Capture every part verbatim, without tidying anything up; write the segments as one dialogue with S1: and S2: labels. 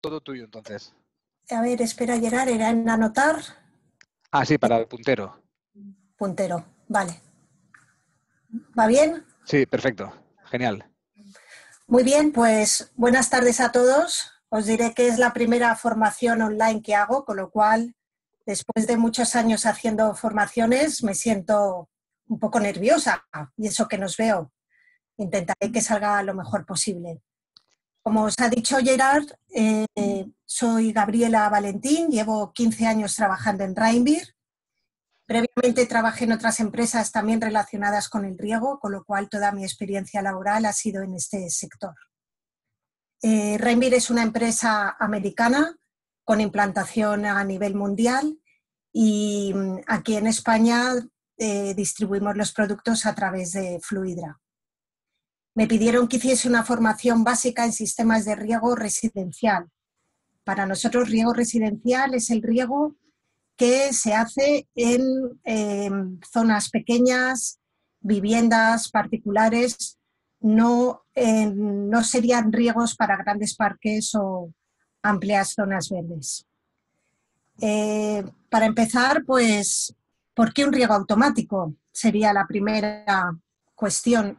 S1: todo tuyo entonces.
S2: A ver, espera, Gerard, era en anotar.
S1: Ah, sí, para el puntero.
S2: Puntero, vale. ¿Va bien?
S1: Sí, perfecto. Genial.
S2: Muy bien, pues buenas tardes a todos. Os diré que es la primera formación online que hago, con lo cual, después de muchos años haciendo formaciones, me siento un poco nerviosa, y eso que nos veo. Intentaré que salga lo mejor posible. Como os ha dicho Gerard, eh, soy Gabriela Valentín, llevo quince años trabajando en Reinbyr. Previamente trabajé en otras empresas también relacionadas con el riego, con lo cual toda mi experiencia laboral ha sido en este sector. Eh, Reinbyr es una empresa americana con implantación a nivel mundial y aquí en España eh, distribuimos los productos a través de Fluidra. Me pidieron que hiciese una formación básica en sistemas de riego residencial. Para nosotros, riego residencial es el riego que se hace en eh, zonas pequeñas, viviendas particulares, no, eh, no serían riegos para grandes parques o amplias zonas verdes. Eh, para empezar, pues, ¿por qué un riego automático? Sería la primera cuestión.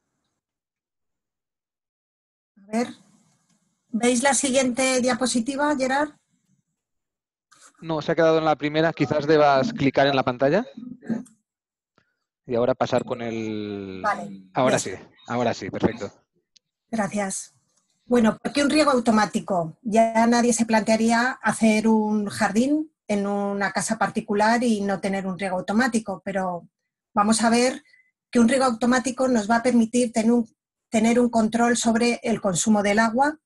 S2: A ver, ¿veis la siguiente diapositiva, Gerard?
S1: No, se ha quedado en la primera. Quizás debas clicar en la pantalla. Y ahora pasar con el...
S2: Vale.
S1: Ahora sí, ahora sí, perfecto.
S2: Gracias. Bueno, ¿por qué un riego automático? Ya nadie se plantearía hacer un jardín en una casa particular y no tener un riego automático, pero vamos a ver que un riego automático nos va a permitir tener un, tener un control sobre el consumo del agua.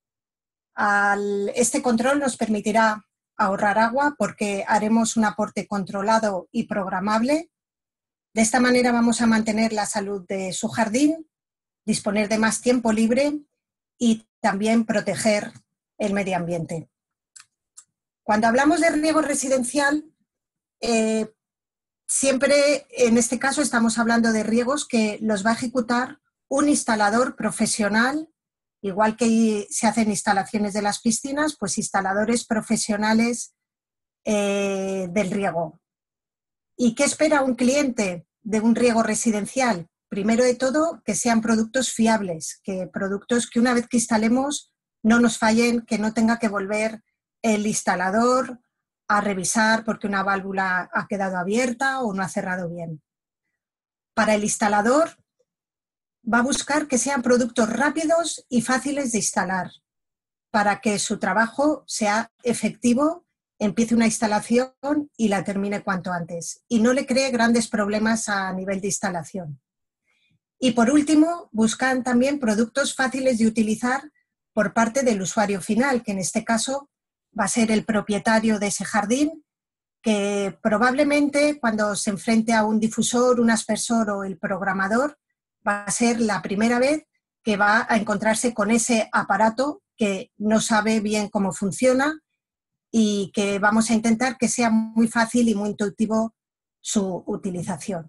S2: Al, este control nos permitirá ahorrar agua porque haremos un aporte controlado y programable. De esta manera vamos a mantener la salud de su jardín, disponer de más tiempo libre y también proteger el medio ambiente. Cuando hablamos de riego residencial, eh, siempre en este caso estamos hablando de riegos que los va a ejecutar un instalador profesional, igual que se hacen instalaciones de las piscinas, pues instaladores profesionales eh, del riego. ¿Y qué espera un cliente de un riego residencial? Primero de todo, que sean productos fiables, que productos que una vez que instalemos no nos fallen, que no tenga que volver el instalador a revisar porque una válvula ha quedado abierta o no ha cerrado bien. Para el instalador va a buscar que sean productos rápidos y fáciles de instalar para que su trabajo sea efectivo, empiece una instalación y la termine cuanto antes y no le cree grandes problemas a nivel de instalación. Y por último, buscan también productos fáciles de utilizar por parte del usuario final, que en este caso va a ser el propietario de ese jardín, que probablemente cuando se enfrente a un difusor, un aspersor o el programador, va a ser la primera vez que va a encontrarse con ese aparato que no sabe bien cómo funciona y que vamos a intentar que sea muy fácil y muy intuitivo su utilización.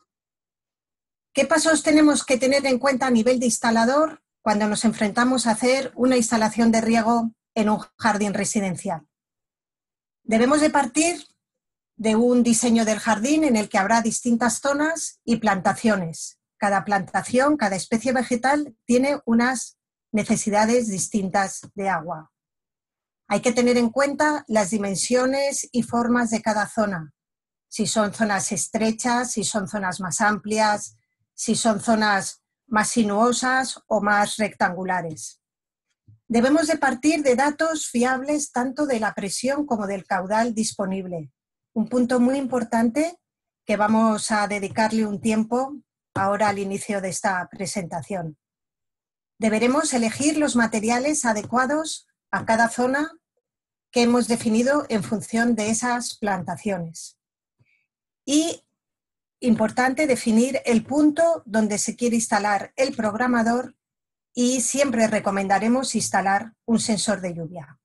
S2: ¿Qué pasos tenemos que tener en cuenta a nivel de instalador cuando nos enfrentamos a hacer una instalación de riego en un jardín residencial? Debemos de partir de un diseño del jardín en el que habrá distintas zonas y plantaciones. Cada plantación, cada especie vegetal tiene unas necesidades distintas de agua. Hay que tener en cuenta las dimensiones y formas de cada zona. Si son zonas estrechas, si son zonas más amplias, si son zonas más sinuosas o más rectangulares. Debemos de partir de datos fiables tanto de la presión como del caudal disponible. Un punto muy importante que vamos a dedicarle un tiempo ahora al inicio de esta presentación. Deberemos elegir los materiales adecuados a cada zona que hemos definido en función de esas plantaciones. Y importante definir el punto donde se quiere instalar el programador y siempre recomendaremos instalar un sensor de lluvia.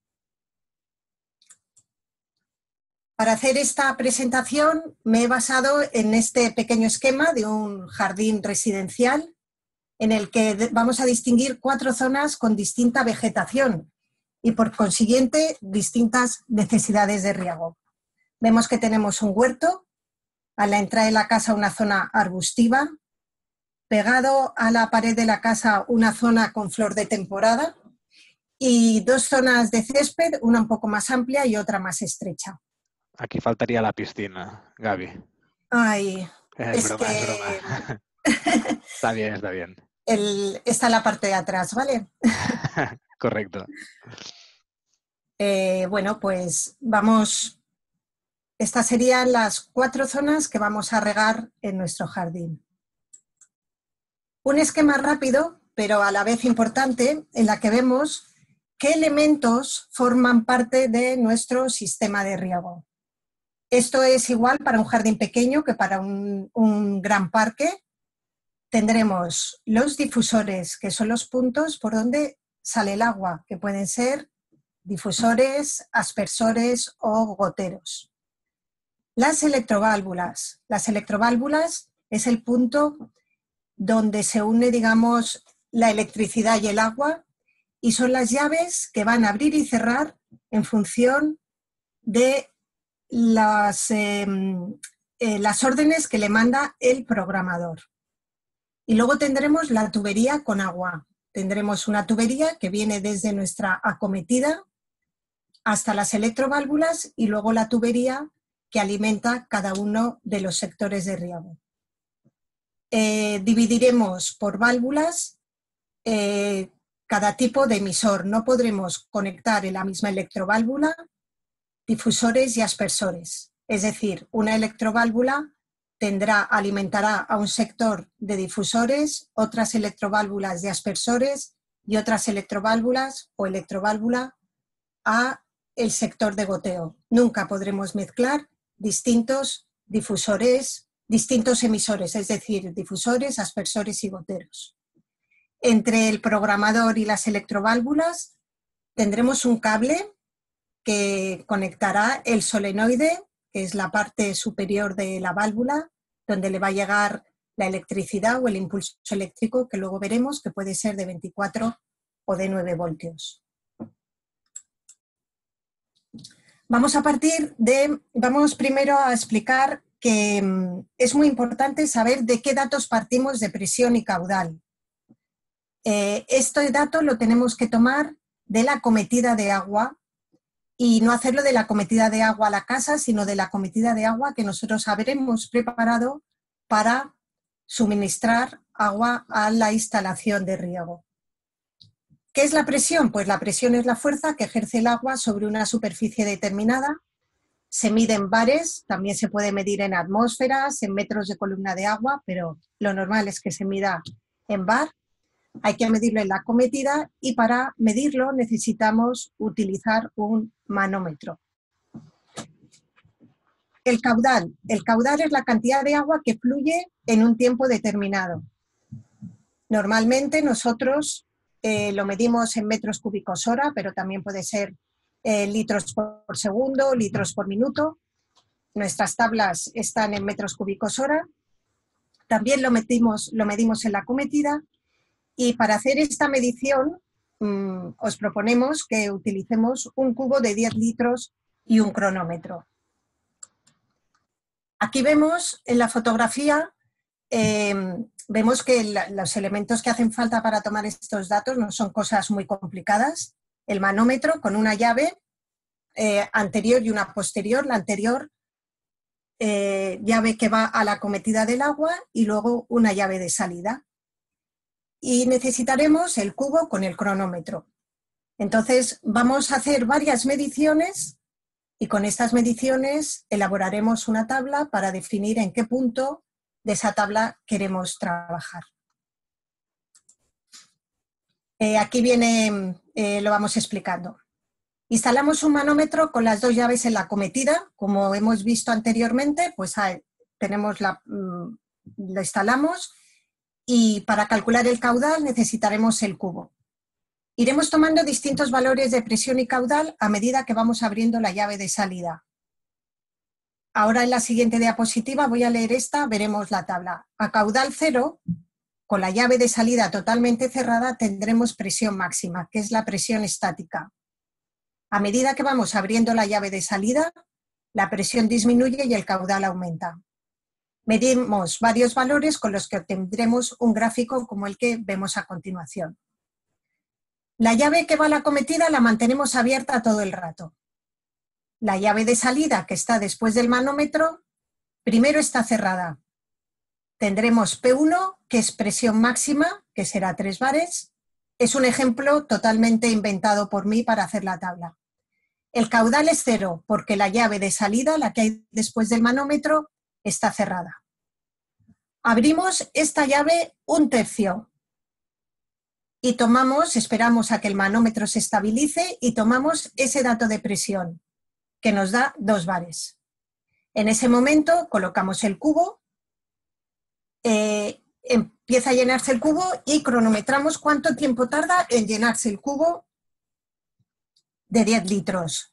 S2: Para hacer esta presentación me he basado en este pequeño esquema de un jardín residencial en el que vamos a distinguir cuatro zonas con distinta vegetación y por consiguiente distintas necesidades de riego. Vemos que tenemos un huerto, a la entrada de la casa una zona arbustiva, pegado a la pared de la casa una zona con flor de temporada y dos zonas de césped, una un poco más amplia y otra más estrecha.
S1: Aquí faltaría la piscina, Gaby.
S2: Ay,
S1: es,
S2: es
S1: broma,
S2: que...
S1: es broma. Está bien, está bien.
S2: El, está en la parte de atrás, ¿vale?
S1: Correcto.
S2: Eh, bueno, pues vamos... Estas serían las cuatro zonas que vamos a regar en nuestro jardín. Un esquema rápido, pero a la vez importante, en la que vemos qué elementos forman parte de nuestro sistema de riego. Esto es igual para un jardín pequeño que para un, un gran parque. Tendremos los difusores, que son los puntos por donde sale el agua, que pueden ser difusores, aspersores o goteros. Las electroválvulas. Las electroválvulas es el punto donde se une, digamos, la electricidad y el agua, y son las llaves que van a abrir y cerrar en función de las, eh, eh, las órdenes que le manda el programador. Y luego tendremos la tubería con agua. Tendremos una tubería que viene desde nuestra acometida hasta las electroválvulas y luego la tubería que alimenta cada uno de los sectores de riego. Eh, dividiremos por válvulas eh, cada tipo de emisor. No podremos conectar en la misma electroválvula difusores y aspersores. Es decir, una electroválvula tendrá, alimentará a un sector de difusores, otras electroválvulas de aspersores y otras electroválvulas o electroválvula a el sector de goteo. Nunca podremos mezclar distintos difusores, distintos emisores, es decir, difusores, aspersores y goteros. Entre el programador y las electroválvulas tendremos un cable que conectará el solenoide, que es la parte superior de la válvula, donde le va a llegar la electricidad o el impulso eléctrico, que luego veremos que puede ser de veinticuatro o de nueve voltios. Vamos a partir de, vamos primero a explicar que es muy importante saber de qué datos partimos de presión y caudal. Eh, este dato lo tenemos que tomar de la acometida de agua y no hacerlo de la acometida de agua a la casa, sino de la acometida de agua que nosotros habremos preparado para suministrar agua a la instalación de riego. ¿Qué es la presión? Pues la presión es la fuerza que ejerce el agua sobre una superficie determinada. Se mide en bares, también se puede medir en atmósferas, en metros de columna de agua, pero lo normal es que se mida en bar. Hay que medirlo en la acometida y para medirlo necesitamos utilizar un manómetro. El caudal. El caudal es la cantidad de agua que fluye en un tiempo determinado. Normalmente nosotros eh, lo medimos en metros cúbicos hora, pero también puede ser eh, litros por segundo, litros por minuto. Nuestras tablas están en metros cúbicos hora. También lo medimos, lo medimos en la acometida. Y para hacer esta medición mmm, os proponemos que utilicemos un cubo de diez litros y un cronómetro. Aquí vemos en la fotografía, eh, vemos que la, los elementos que hacen falta para tomar estos datos no son cosas muy complicadas. El manómetro con una llave eh, anterior y una posterior, la anterior eh, llave que va a la acometida del agua y luego una llave de salida. Y necesitaremos el cubo con el cronómetro. Entonces vamos a hacer varias mediciones y con estas mediciones elaboraremos una tabla para definir en qué punto de esa tabla queremos trabajar. Eh, aquí viene, eh, lo vamos explicando. Instalamos un manómetro con las dos llaves en la acometida, como hemos visto anteriormente, pues ahí tenemos la, mm, lo instalamos. Y para calcular el caudal necesitaremos el cubo. Iremos tomando distintos valores de presión y caudal a medida que vamos abriendo la llave de salida. Ahora en la siguiente diapositiva voy a leer esta, veremos la tabla. A caudal cero, con la llave de salida totalmente cerrada, tendremos presión máxima, que es la presión estática. A medida que vamos abriendo la llave de salida, la presión disminuye y el caudal aumenta. Medimos varios valores con los que obtendremos un gráfico como el que vemos a continuación. La llave que va a la acometida la mantenemos abierta todo el rato. La llave de salida, que está después del manómetro, primero está cerrada. Tendremos P uno, que es presión máxima, que será tres bares. Es un ejemplo totalmente inventado por mí para hacer la tabla. El caudal es cero, porque la llave de salida, la que hay después del manómetro, está cerrada. Abrimos esta llave un tercio y tomamos, esperamos a que el manómetro se estabilice y tomamos ese dato de presión, que nos da dos bares. En ese momento colocamos el cubo, eh, empieza a llenarse el cubo y cronometramos cuánto tiempo tarda en llenarse el cubo de diez litros.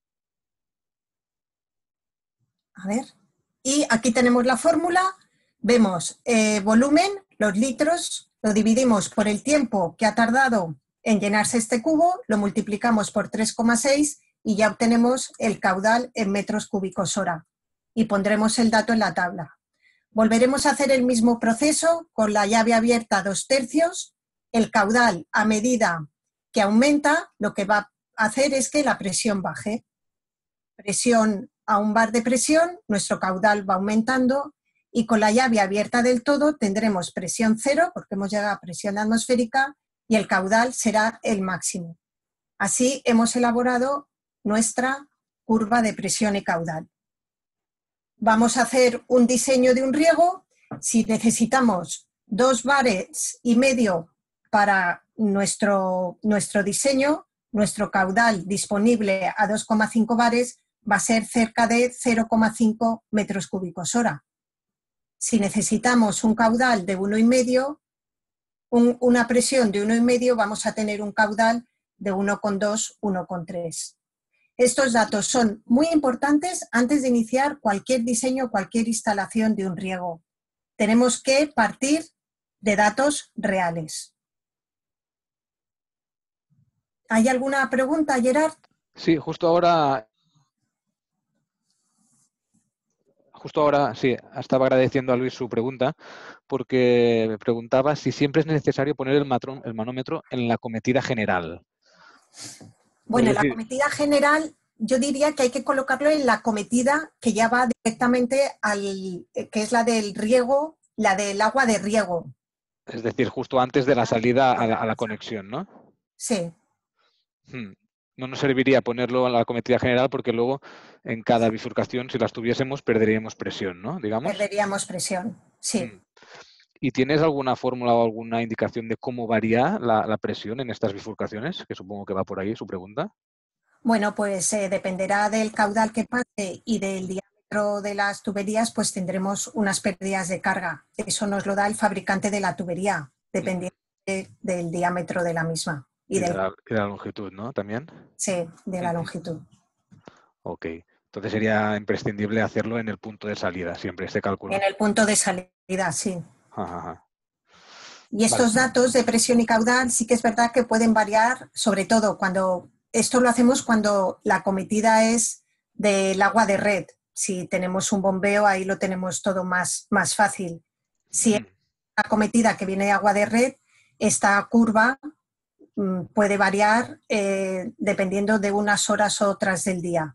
S2: A ver, y aquí tenemos la fórmula, vemos eh, volumen, los litros, lo dividimos por el tiempo que ha tardado en llenarse este cubo, lo multiplicamos por tres coma seis y ya obtenemos el caudal en metros cúbicos hora y pondremos el dato en la tabla. Volveremos a hacer el mismo proceso con la llave abierta dos tercios, el caudal a medida que aumenta, lo que va a hacer es que la presión baje. Presión a un bar de presión, nuestro caudal va aumentando y con la llave abierta del todo tendremos presión cero porque hemos llegado a presión atmosférica y el caudal será el máximo. Así hemos elaborado nuestra curva de presión y caudal. Vamos a hacer un diseño de un riego. Si necesitamos dos bares y medio para nuestro, nuestro diseño, nuestro caudal disponible a dos coma cinco bares va a ser cerca de cero coma cinco metros cúbicos hora. Si necesitamos un caudal de uno coma cinco, un, una presión de uno coma cinco, vamos a tener un caudal de uno coma dos, uno coma tres. Estos datos son muy importantes antes de iniciar cualquier diseño, cualquier instalación de un riego. Tenemos que partir de datos reales. ¿Hay alguna pregunta, Gerard?
S1: Sí, justo ahora... Justo ahora, sí, estaba agradeciendo a Luis su pregunta, porque me preguntaba si siempre es necesario poner el, matrón, el manómetro en la acometida general.
S2: Bueno,
S1: Es
S2: la
S1: decir,
S2: acometida general, yo diría que hay que colocarlo en la acometida que ya va directamente al, que es la del riego, la del agua de riego.
S1: es decir, justo antes de la salida a la, a la conexión, ¿no?
S2: Sí.
S1: Hmm. No nos serviría ponerlo en la acometida general porque luego en cada bifurcación, si las tuviésemos, perderíamos presión, ¿no? Digamos.
S2: Perderíamos presión, sí.
S1: Hmm. ¿Y tienes alguna fórmula o alguna indicación de cómo varía la, la presión en estas bifurcaciones? Que supongo que va por ahí su pregunta.
S2: Bueno, pues eh, dependerá del caudal que pase y del diámetro de las tuberías, pues tendremos unas pérdidas de carga. Eso nos lo da el fabricante de la tubería, dependiendo de, del diámetro de la misma.
S1: Y,
S2: Y, del,
S1: de la, y de la longitud, ¿no? También.
S2: Sí, de la longitud.
S1: Ok. Entonces sería imprescindible hacerlo en el punto de salida, siempre este cálculo.
S2: En el punto de salida, sí.
S1: Ajá, ajá.
S2: Y estos vale. datos de presión y caudal sí que es verdad que pueden variar, sobre todo cuando... Esto lo hacemos cuando la acometida es del agua de red. Si tenemos un bombeo, ahí lo tenemos todo más, más fácil. Si es una acometida que viene de agua de red, esta curva mmm, puede variar eh, dependiendo de unas horas o otras del día.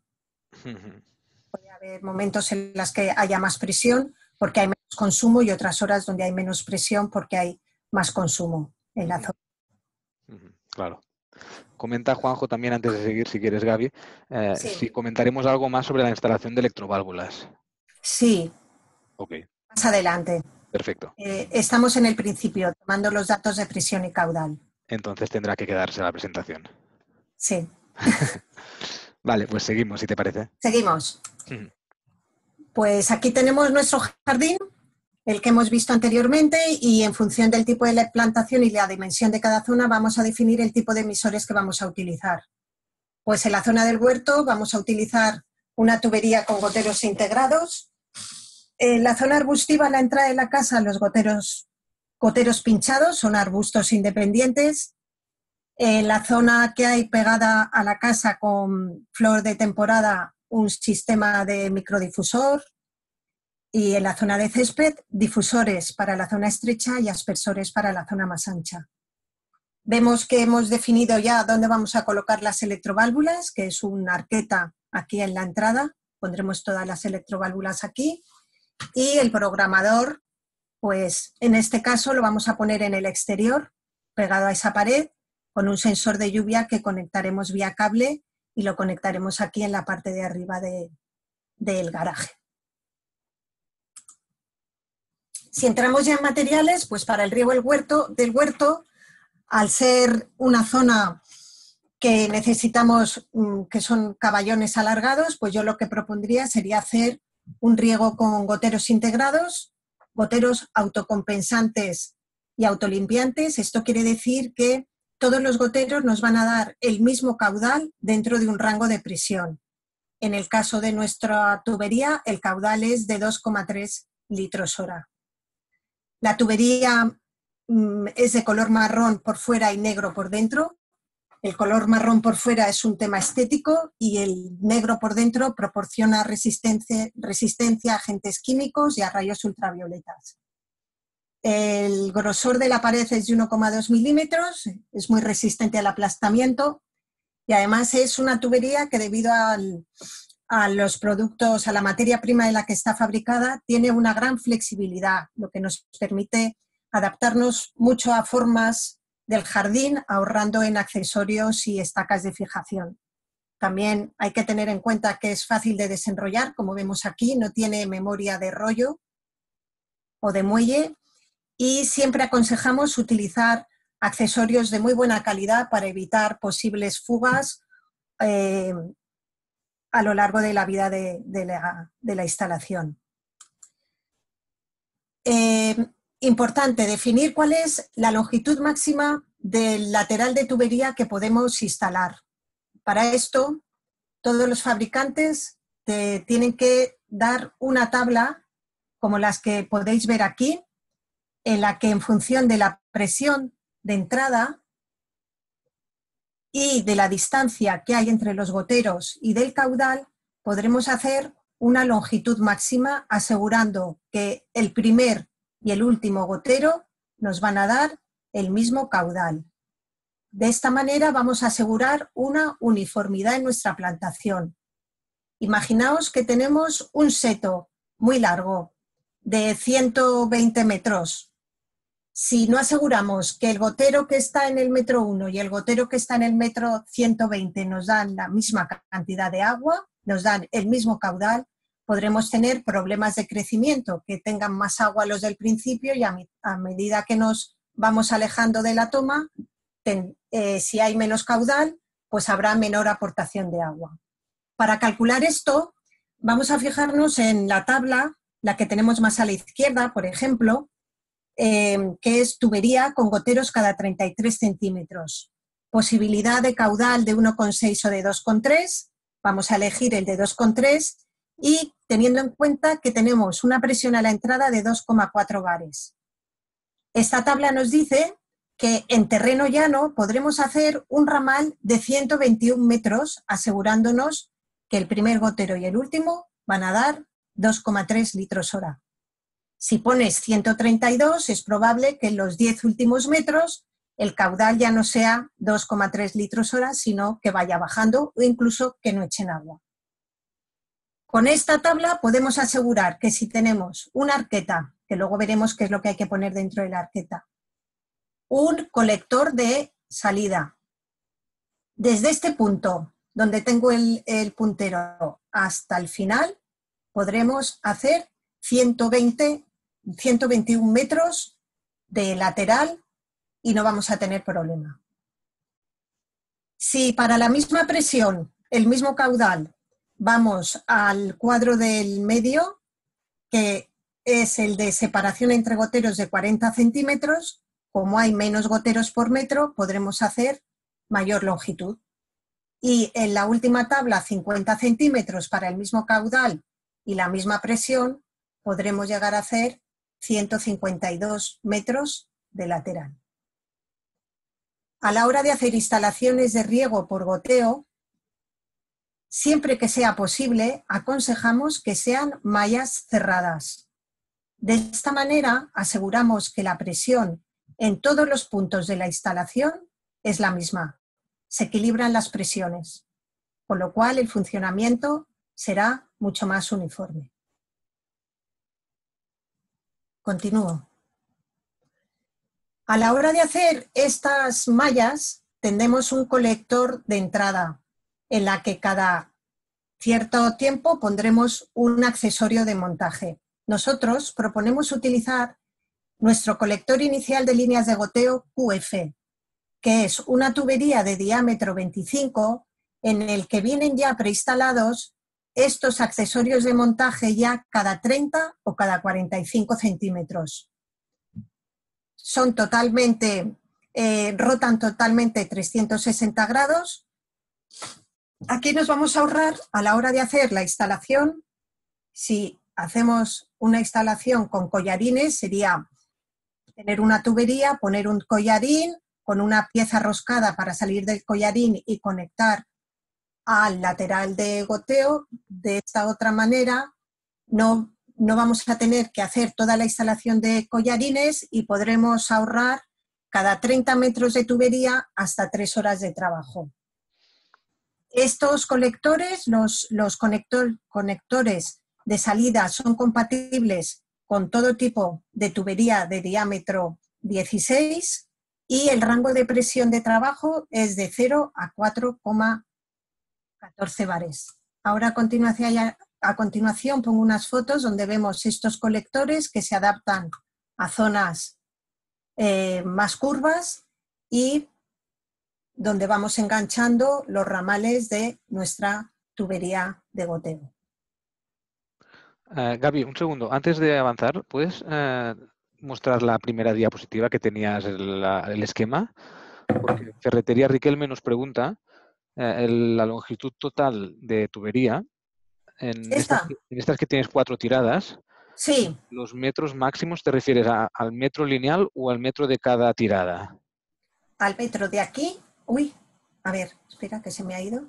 S2: Puede haber momentos en los que haya más presión porque hay menos consumo y otras horas donde hay menos presión porque hay más consumo en la zona.
S1: Claro. Comenta Juanjo también, antes de seguir, si quieres, Gaby, eh,
S2: sí.
S1: si comentaremos algo más sobre la instalación de electroválvulas.
S2: Sí.
S1: Ok.
S2: Más adelante.
S1: Perfecto.
S2: Eh, estamos en el principio, tomando los datos de presión y caudal.
S1: Entonces tendrá que quedarse la presentación.
S2: Sí.
S1: Vale, pues seguimos, si te parece.
S2: Seguimos. Pues aquí tenemos nuestro jardín, el que hemos visto anteriormente, y en función del tipo de la plantación y la dimensión de cada zona vamos a definir el tipo de emisores que vamos a utilizar. Pues en la zona del huerto vamos a utilizar una tubería con goteros integrados. En la zona arbustiva, a la entrada de la casa, los goteros, goteros pinchados, son arbustos independientes. En la zona que hay pegada a la casa con flor de temporada, un sistema de microdifusor, y en la zona de césped, difusores para la zona estrecha y aspersores para la zona más ancha. Vemos que hemos definido ya dónde vamos a colocar las electroválvulas, que es una arqueta aquí en la entrada. Pondremos todas las electroválvulas aquí. Y el programador, pues en este caso lo vamos a poner en el exterior, pegado a esa pared, con un sensor de lluvia que conectaremos vía cable y lo conectaremos aquí en la parte de arriba de, del garaje. Si entramos ya en materiales, pues para el riego del huerto, del huerto, al ser una zona que necesitamos, que son caballones alargados, pues yo lo que propondría sería hacer un riego con goteros integrados, goteros autocompensantes y autolimpiantes. Esto quiere decir que todos los goteros nos van a dar el mismo caudal dentro de un rango de presión. En el caso de nuestra tubería, el caudal es de dos coma tres litros hora. La tubería mm, es de color marrón por fuera y negro por dentro. El color marrón por fuera es un tema estético y el negro por dentro proporciona resistencia, resistencia a agentes químicos y a rayos ultravioletas. El grosor de la pared es de uno coma dos milímetros, es muy resistente al aplastamiento y además es una tubería que debido al, a los productos, a la materia prima de la que está fabricada, tiene una gran flexibilidad, lo que nos permite adaptarnos mucho a formas del jardín, ahorrando en accesorios y estacas de fijación. También hay que tener en cuenta que es fácil de desenrollar, como vemos aquí, no tiene memoria de rollo o de muelle y siempre aconsejamos utilizar accesorios de muy buena calidad para evitar posibles fugas eh, a lo largo de la vida de, de, la, de la instalación. Eh, importante definir cuál es la longitud máxima del lateral de tubería que podemos instalar. Para esto, todos los fabricantes te tienen que dar una tabla, como las que podéis ver aquí, en la que en función de la presión de entrada y de la distancia que hay entre los goteros y del caudal, podremos hacer una longitud máxima asegurando que el primer y el último gotero nos van a dar el mismo caudal. De esta manera vamos a asegurar una uniformidad en nuestra plantación. Imaginaos que tenemos un seto muy largo de ciento veinte metros. Si no aseguramos que el gotero que está en el metro uno y el gotero que está en el metro ciento veinte nos dan la misma cantidad de agua, nos dan el mismo caudal, podremos tener problemas de crecimiento, que tengan más agua los del principio y a, a medida que nos vamos alejando de la toma, ten, eh, si hay menos caudal, pues habrá menor aportación de agua. Para calcular esto, vamos a fijarnos en la tabla, la que tenemos más a la izquierda, por ejemplo, eh, que es tubería con goteros cada treinta y tres centímetros. Posibilidad de caudal de uno coma seis o de dos coma tres, vamos a elegir el de dos coma tres y teniendo en cuenta que tenemos una presión a la entrada de dos coma cuatro bares. Esta tabla nos dice que en terreno llano podremos hacer un ramal de ciento veintiún metros, asegurándonos que el primer gotero y el último van a dar dos coma tres litros hora. Si pones ciento treinta y dos, es probable que en los diez últimos metros el caudal ya no sea dos coma tres litros hora, sino que vaya bajando o incluso que no echen agua. Con esta tabla podemos asegurar que si tenemos una arqueta, que luego veremos qué es lo que hay que poner dentro de la arqueta, un colector de salida, desde este punto donde tengo el, el puntero hasta el final, podremos hacer ciento veinte, ciento veintiún metros de lateral y no vamos a tener problema. Si para la misma presión, el mismo caudal, vamos al cuadro del medio, que es el de separación entre goteros de cuarenta centímetros, como hay menos goteros por metro, podremos hacer mayor longitud. Y en la última tabla, cincuenta centímetros para el mismo caudal y la misma presión, podremos llegar a hacer ciento cincuenta y dos metros de lateral. a la hora de hacer instalaciones de riego por goteo, siempre que sea posible, aconsejamos que sean mallas cerradas. De esta manera aseguramos que la presión en todos los puntos de la instalación es la misma. Se equilibran las presiones, con lo cual el funcionamiento será mucho más uniforme. Continúo. A la hora de hacer estas mallas, tendremos un colector de entrada en la que cada cierto tiempo pondremos un accesorio de montaje. Nosotros proponemos utilizar nuestro colector inicial de líneas de goteo Q F, que es una tubería de diámetro veinticinco en el que vienen ya preinstalados estos accesorios de montaje ya cada treinta o cada cuarenta y cinco centímetros. Son totalmente, eh, rotan totalmente trescientos sesenta grados. Aquí nos vamos a ahorrar a la hora de hacer la instalación. Si hacemos una instalación con collarines, sería tener una tubería, poner un collarín con una pieza roscada para salir del collarín y conectar al lateral de goteo. De esta otra manera no, no vamos a tener que hacer toda la instalación de collarines y podremos ahorrar cada treinta metros de tubería hasta tres horas de trabajo. Estos colectores, los, los conector, conectores de salida son compatibles con todo tipo de tubería de diámetro dieciséis y el rango de presión de trabajo es de cero a cuatro coma catorce bares. Ahora a continuación, a continuación pongo unas fotos donde vemos estos colectores que se adaptan a zonas eh, más curvas y donde vamos enganchando los ramales de nuestra tubería de goteo.
S1: Uh, Gaby, un segundo. Antes de avanzar, ¿puedes uh, mostrar la primera diapositiva que tenías el, la, el esquema? Porque Ferretería Riquelme nos pregunta uh, el, la longitud total de tubería. En estas, en estas que tienes cuatro tiradas,
S2: sí.
S1: ¿Los metros máximos te refieres a, al metro lineal o al metro de cada tirada?
S2: Al metro de aquí. Uy, a ver, espera que se me ha ido.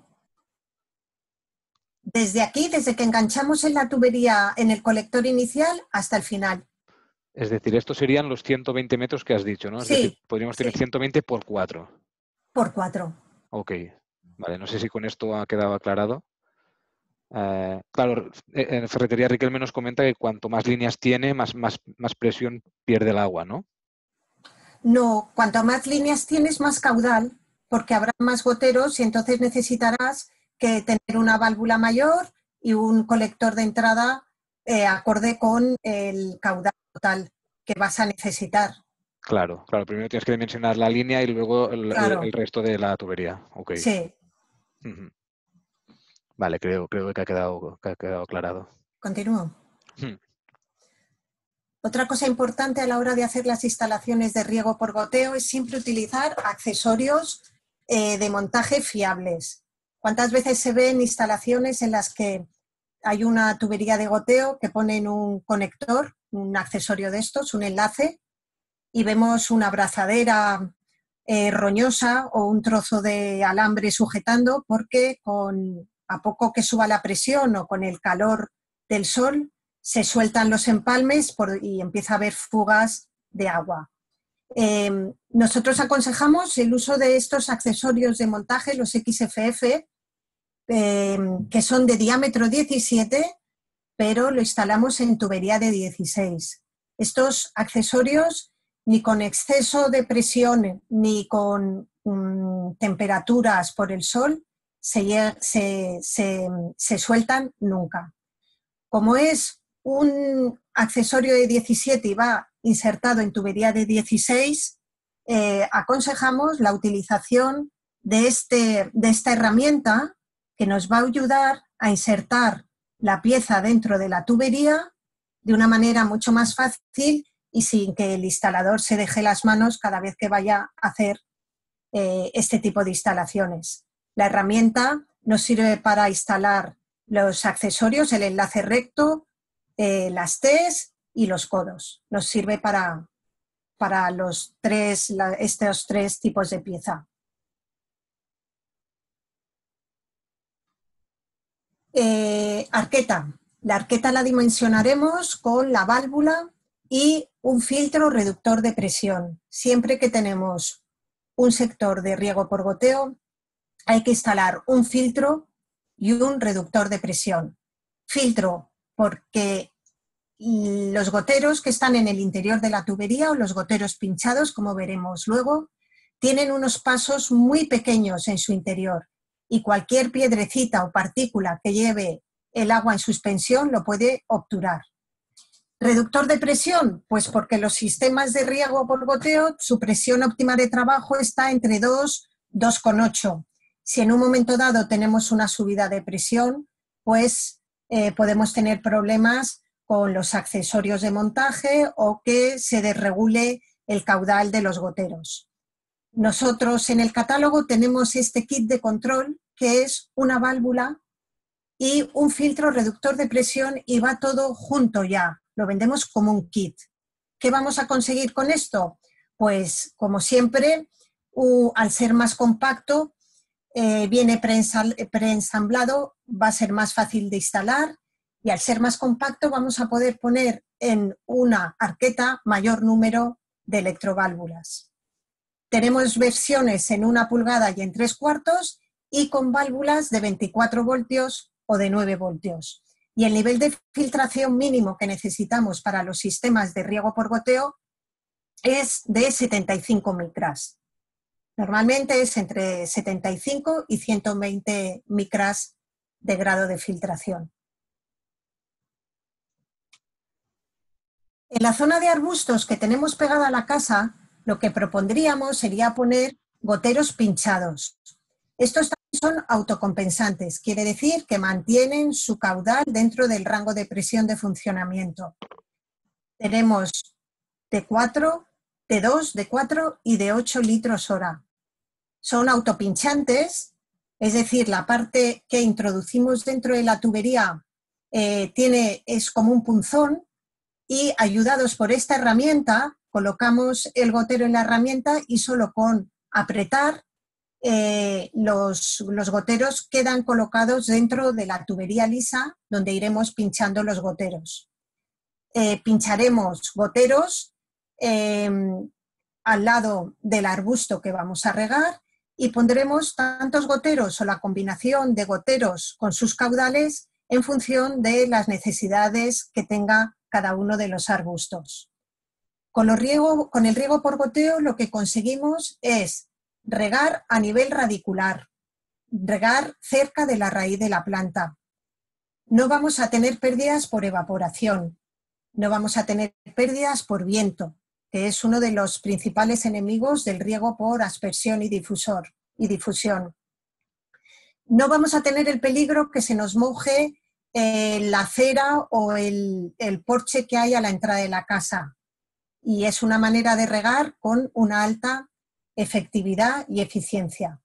S2: Desde aquí, desde que enganchamos en la tubería, en el colector inicial, hasta el final.
S1: Es decir, estos serían los ciento veinte metros que has dicho, ¿no? Es
S2: sí,
S1: decir, podríamos tener
S2: sí.
S1: ciento veinte por cuatro.
S2: Por cuatro.
S1: Ok, vale, no sé si con esto ha quedado aclarado. Uh, claro, en Ferretería Riquelme nos comenta que cuanto más líneas tiene, más, más, más presión pierde el agua, ¿no?
S2: No, cuanto más líneas tienes, más caudal, porque habrá más goteros y entonces necesitarás que tener una válvula mayor y un colector de entrada eh, acorde con el caudal total que vas a necesitar.
S1: Claro, claro. Primero tienes que dimensionar la línea y luego el, claro. el, el resto de la tubería. Okay.
S2: Sí.
S1: Uh-huh. Vale, creo, creo que ha quedado, que ha quedado aclarado.
S2: Continúo.
S1: Hmm.
S2: Otra cosa importante a la hora de hacer las instalaciones de riego por goteo es siempre utilizar accesorios eh, de montaje fiables. ¿Cuántas veces se ven instalaciones en las que hay una tubería de goteo que ponen un conector, un accesorio de estos, un enlace, y vemos una abrazadera eh, roñosa o un trozo de alambre sujetando porque con, a poco que suba la presión o con el calor del sol se sueltan los empalmes por, y empieza a haber fugas de agua. Eh, nosotros aconsejamos el uso de estos accesorios de montaje, los X F F, eh, que son de diámetro diecisiete, pero lo instalamos en tubería de dieciséis. Estos accesorios, ni con exceso de presión ni con um, temperaturas por el sol, se, se, se, se sueltan nunca. Como es un accesorio de diecisiete y va insertado en tubería de dieciséis, eh, aconsejamos la utilización de, este, de esta herramienta que nos va a ayudar a insertar la pieza dentro de la tubería de una manera mucho más fácil y sin que el instalador se deje las manos cada vez que vaya a hacer eh, este tipo de instalaciones. La herramienta nos sirve para instalar los accesorios, el enlace recto, eh, las T's y los codos. Nos sirve para, para los tres, la, estos tres tipos de pieza. Eh, arqueta. La arqueta la dimensionaremos con la válvula y un filtro reductor de presión. Siempre que tenemos un sector de riego por goteo, hay que instalar un filtro y un reductor de presión. Filtro porque los goteros que están en el interior de la tubería o los goteros pinchados, como veremos luego, tienen unos pasos muy pequeños en su interior y cualquier piedrecita o partícula que lleve el agua en suspensión lo puede obturar. ¿Reductor de presión? Pues porque los sistemas de riego por goteo, su presión óptima de trabajo está entre dos, dos coma ocho. Si en un momento dado tenemos una subida de presión, pues eh, podemos tener problemas con los accesorios de montaje o que se desregule el caudal de los goteros. Nosotros en el catálogo tenemos este kit de control que es una válvula y un filtro reductor de presión y va todo junto ya, lo vendemos como un kit. ¿Qué vamos a conseguir con esto? Pues como siempre, uh, al ser más compacto, eh, viene preensamblado, va a ser más fácil de instalar y al ser más compacto vamos a poder poner en una arqueta mayor número de electroválvulas. Tenemos versiones en una pulgada y en tres cuartos y con válvulas de veinticuatro voltios o de nueve voltios. Y el nivel de filtración mínimo que necesitamos para los sistemas de riego por goteo es de setenta y cinco micras. Normalmente es entre setenta y cinco y ciento veinte micras de grado de filtración. En la zona de arbustos que tenemos pegada a la casa, lo que propondríamos sería poner goteros pinchados. Estos también son autocompensantes, quiere decir que mantienen su caudal dentro del rango de presión de funcionamiento. Tenemos de cuatro, de dos, de cuatro y de ocho litros hora. Son autopinchantes, es decir, la parte que introducimos dentro de la tubería eh, tiene, es como un punzón y ayudados por esta herramienta colocamos el gotero en la herramienta y solo con apretar eh, los, los goteros quedan colocados dentro de la tubería lisa donde iremos pinchando los goteros. Eh, pincharemos goteros eh, al lado del arbusto que vamos a regar y pondremos tantos goteros o la combinación de goteros con sus caudales en función de las necesidades que tenga cada uno de los arbustos. Con, los riego, con el riego por goteo lo que conseguimos es regar a nivel radicular, regar cerca de la raíz de la planta. No vamos a tener pérdidas por evaporación, no vamos a tener pérdidas por viento, que es uno de los principales enemigos del riego por aspersión y, difusor, y difusión. No vamos a tener el peligro que se nos moje eh, la acera o el, el porche que hay a la entrada de la casa. Y es una manera de regar con una alta efectividad y eficiencia.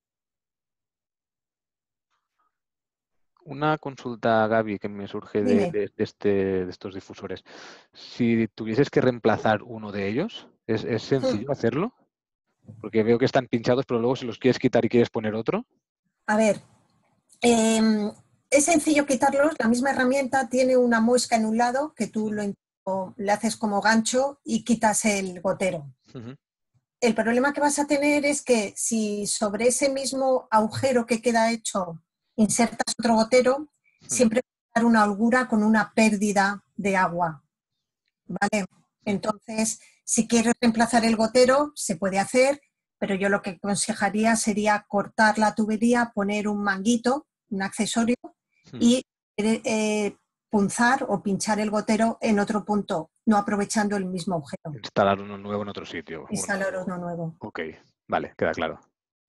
S1: Una consulta, Gaby, que me surge de, de, de, este, de estos difusores. Si tuvieses que reemplazar uno de ellos, ¿es, es sencillo hmm. hacerlo? Porque veo que están pinchados, pero luego si los quieres quitar y quieres poner otro.
S2: A ver, eh, es sencillo quitarlos. La misma herramienta tiene una muesca en un lado que tú lo, le haces como gancho y quitas el gotero. Uh-huh. El problema que vas a tener es que si sobre ese mismo agujero que queda hecho insertas otro gotero, uh-huh. siempre va a dar una holgura con una pérdida de agua. ¿Vale? Entonces, si quieres reemplazar el gotero, se puede hacer, pero yo lo que aconsejaría sería cortar la tubería, poner un manguito, un accesorio, uh-huh. y eh, punzar o pinchar el gotero en otro punto, no aprovechando el mismo agujero.
S1: Instalar uno nuevo en otro sitio.
S2: Instalar uno, uno nuevo.
S1: Ok, vale, queda claro.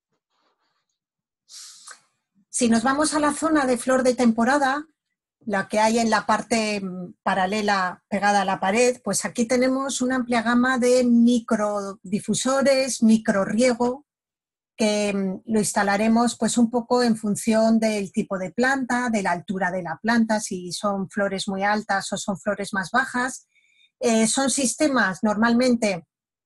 S2: Si nos vamos a la zona de flor de temporada, la que hay en la parte paralela pegada a la pared, pues aquí tenemos una amplia gama de microdifusores, microriego, que lo instalaremos pues un poco en función del tipo de planta, de la altura de la planta, si son flores muy altas o son flores más bajas. Eh, son sistemas normalmente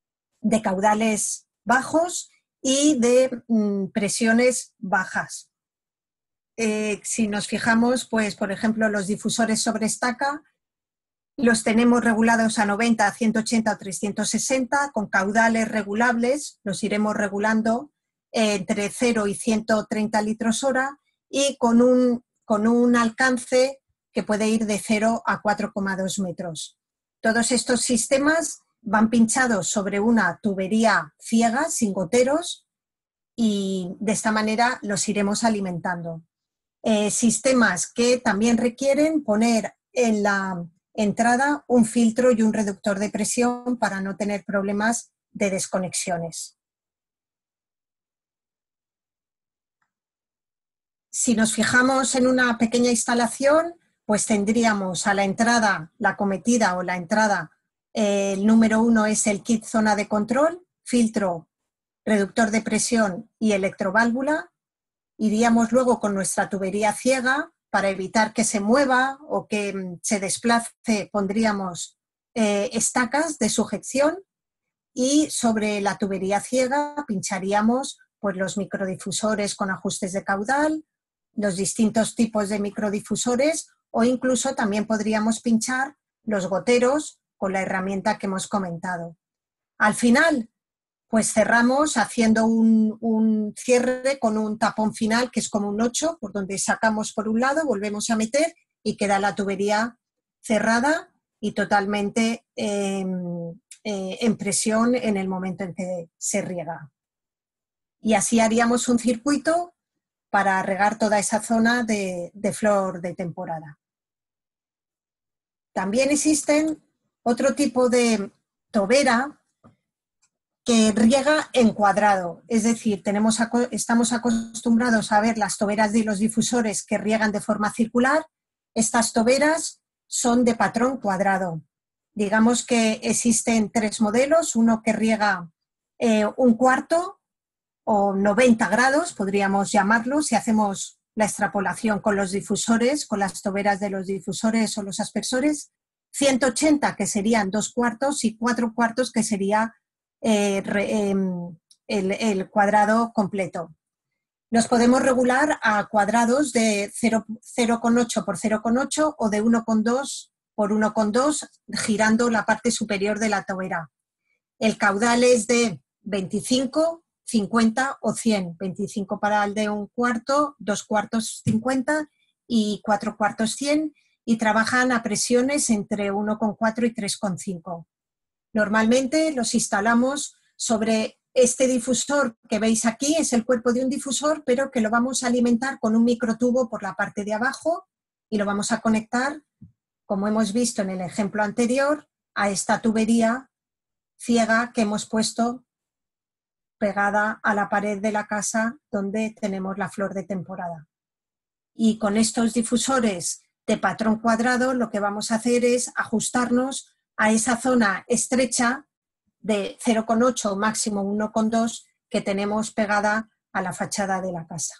S2: de caudales bajos y de mm, presiones bajas. Eh, si nos fijamos, pues, por ejemplo, los difusores sobre estaca los tenemos regulados a noventa, ciento ochenta o trescientos sesenta, con caudales regulables, los iremos regulando eh, entre cero y ciento treinta litros hora y con un, con un alcance que puede ir de cero a cuatro coma dos metros. Todos estos sistemas van pinchados sobre una tubería ciega, sin goteros, y de esta manera los iremos alimentando. Eh, sistemas que también requieren poner en la entrada un filtro y un reductor de presión para no tener problemas de desconexiones. Si nos fijamos en una pequeña instalación, pues tendríamos a la entrada, la acometida o la entrada, eh, el número uno es el kit zona de control, filtro, reductor de presión y electroválvula. Iríamos luego con nuestra tubería ciega. Para evitar que se mueva o que se desplace, pondríamos eh, estacas de sujeción y sobre la tubería ciega pincharíamos pues, los microdifusores con ajustes de caudal, los distintos tipos de microdifusores o incluso también podríamos pinchar los goteros con la herramienta que hemos comentado. Al final, pues cerramos haciendo un, un cierre con un tapón final que es como un ocho, por donde sacamos por un lado, volvemos a meter y queda la tubería cerrada y totalmente eh, eh, en presión en el momento en que se riega. Y así haríamos un circuito para regar toda esa zona de, de flor de temporada. También existen otro tipo de tobera que riega en cuadrado, es decir, tenemos, estamos acostumbrados a ver las toberas de los difusores que riegan de forma circular. Estas toberas son de patrón cuadrado. Digamos que existen tres modelos, uno que riega eh, un cuarto o noventa grados, podríamos llamarlo, si hacemos la extrapolación con los difusores, con las toberas de los difusores o los aspersores, ciento ochenta que serían dos cuartos y cuatro cuartos que sería Eh, re, eh, el, el cuadrado completo. Los podemos regular a cuadrados de cero coma ocho por cero coma ocho o de uno coma dos por uno coma dos girando la parte superior de la tobera. El caudal es de veinticinco, cincuenta o cien. veinticinco para el de un cuarto, dos cuartos cincuenta y cuatro cuartos cien y trabajan a presiones entre uno coma cuatro y tres coma cinco. Normalmente los instalamos sobre este difusor que veis aquí, es el cuerpo de un difusor, pero que lo vamos a alimentar con un microtubo por la parte de abajo y lo vamos a conectar, como hemos visto en el ejemplo anterior, a esta tubería ciega que hemos puesto pegada a la pared de la casa donde tenemos la flor de temporada. Y con estos difusores de patrón cuadrado lo que vamos a hacer es ajustarnos a esa zona estrecha de cero coma ocho o máximo uno coma dos que tenemos pegada a la fachada de la casa.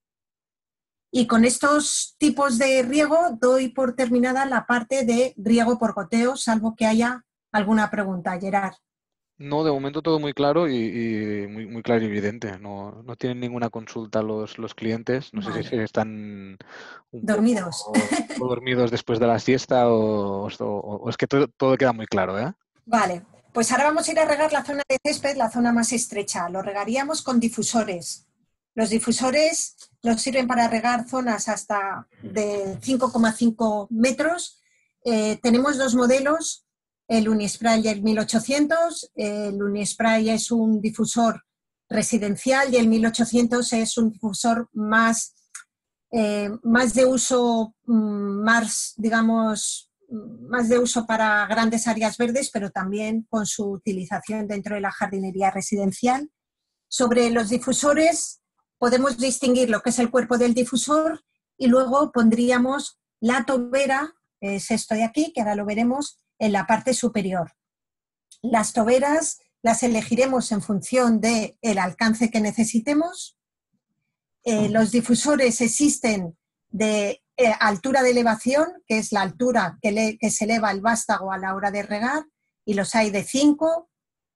S2: Y con estos tipos de riego doy por terminada la parte de riego por goteo, salvo que haya alguna pregunta, Gerard.
S1: No, de momento todo muy claro y, y muy, muy claro y evidente. No, no tienen ninguna consulta los, los clientes. No vale. sé si están un
S2: dormidos.
S1: Poco, o dormidos después de la siesta o, o, o es que todo, todo queda muy claro, ¿eh?
S2: Vale, pues ahora vamos a ir a regar la zona de césped, la zona más estrecha. Lo regaríamos con difusores. Los difusores nos sirven para regar zonas hasta de cinco coma cinco metros. Eh, tenemos dos modelos, el Unispray y el mil ochocientos. El Unispray es un difusor residencial y el mil ochocientos es un difusor más, eh, más de uso, más, digamos, más de uso para grandes áreas verdes, pero también con su utilización dentro de la jardinería residencial. Sobre los difusores podemos distinguir lo que es el cuerpo del difusor y luego pondríamos la tobera, es esto de aquí, que ahora lo veremos, en la parte superior. Las toberas las elegiremos en función del alcance que necesitemos. Eh, los difusores existen de eh, altura de elevación, que es la altura que, le, que se eleva el vástago a la hora de regar, y los hay de cinco,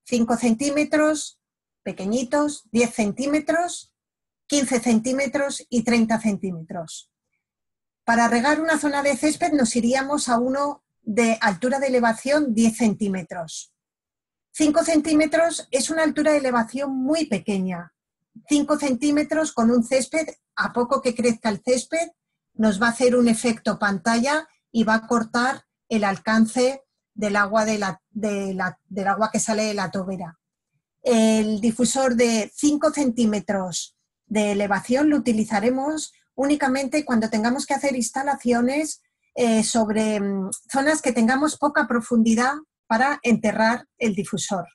S2: cinco centímetros, pequeñitos, diez centímetros, quince centímetros y treinta centímetros. Para regar una zona de césped nos iríamos a uno de altura de elevación diez centímetros. cinco centímetros es una altura de elevación muy pequeña. cinco centímetros con un césped, a poco que crezca el césped, nos va a hacer un efecto pantalla y va a cortar el alcance del agua, de la, de la, del agua que sale de la tobera. El difusor de cinco centímetros de elevación lo utilizaremos únicamente cuando tengamos que hacer instalaciones eh, sobre mm, zonas que tengamos poca profundidad para enterrar el difusor.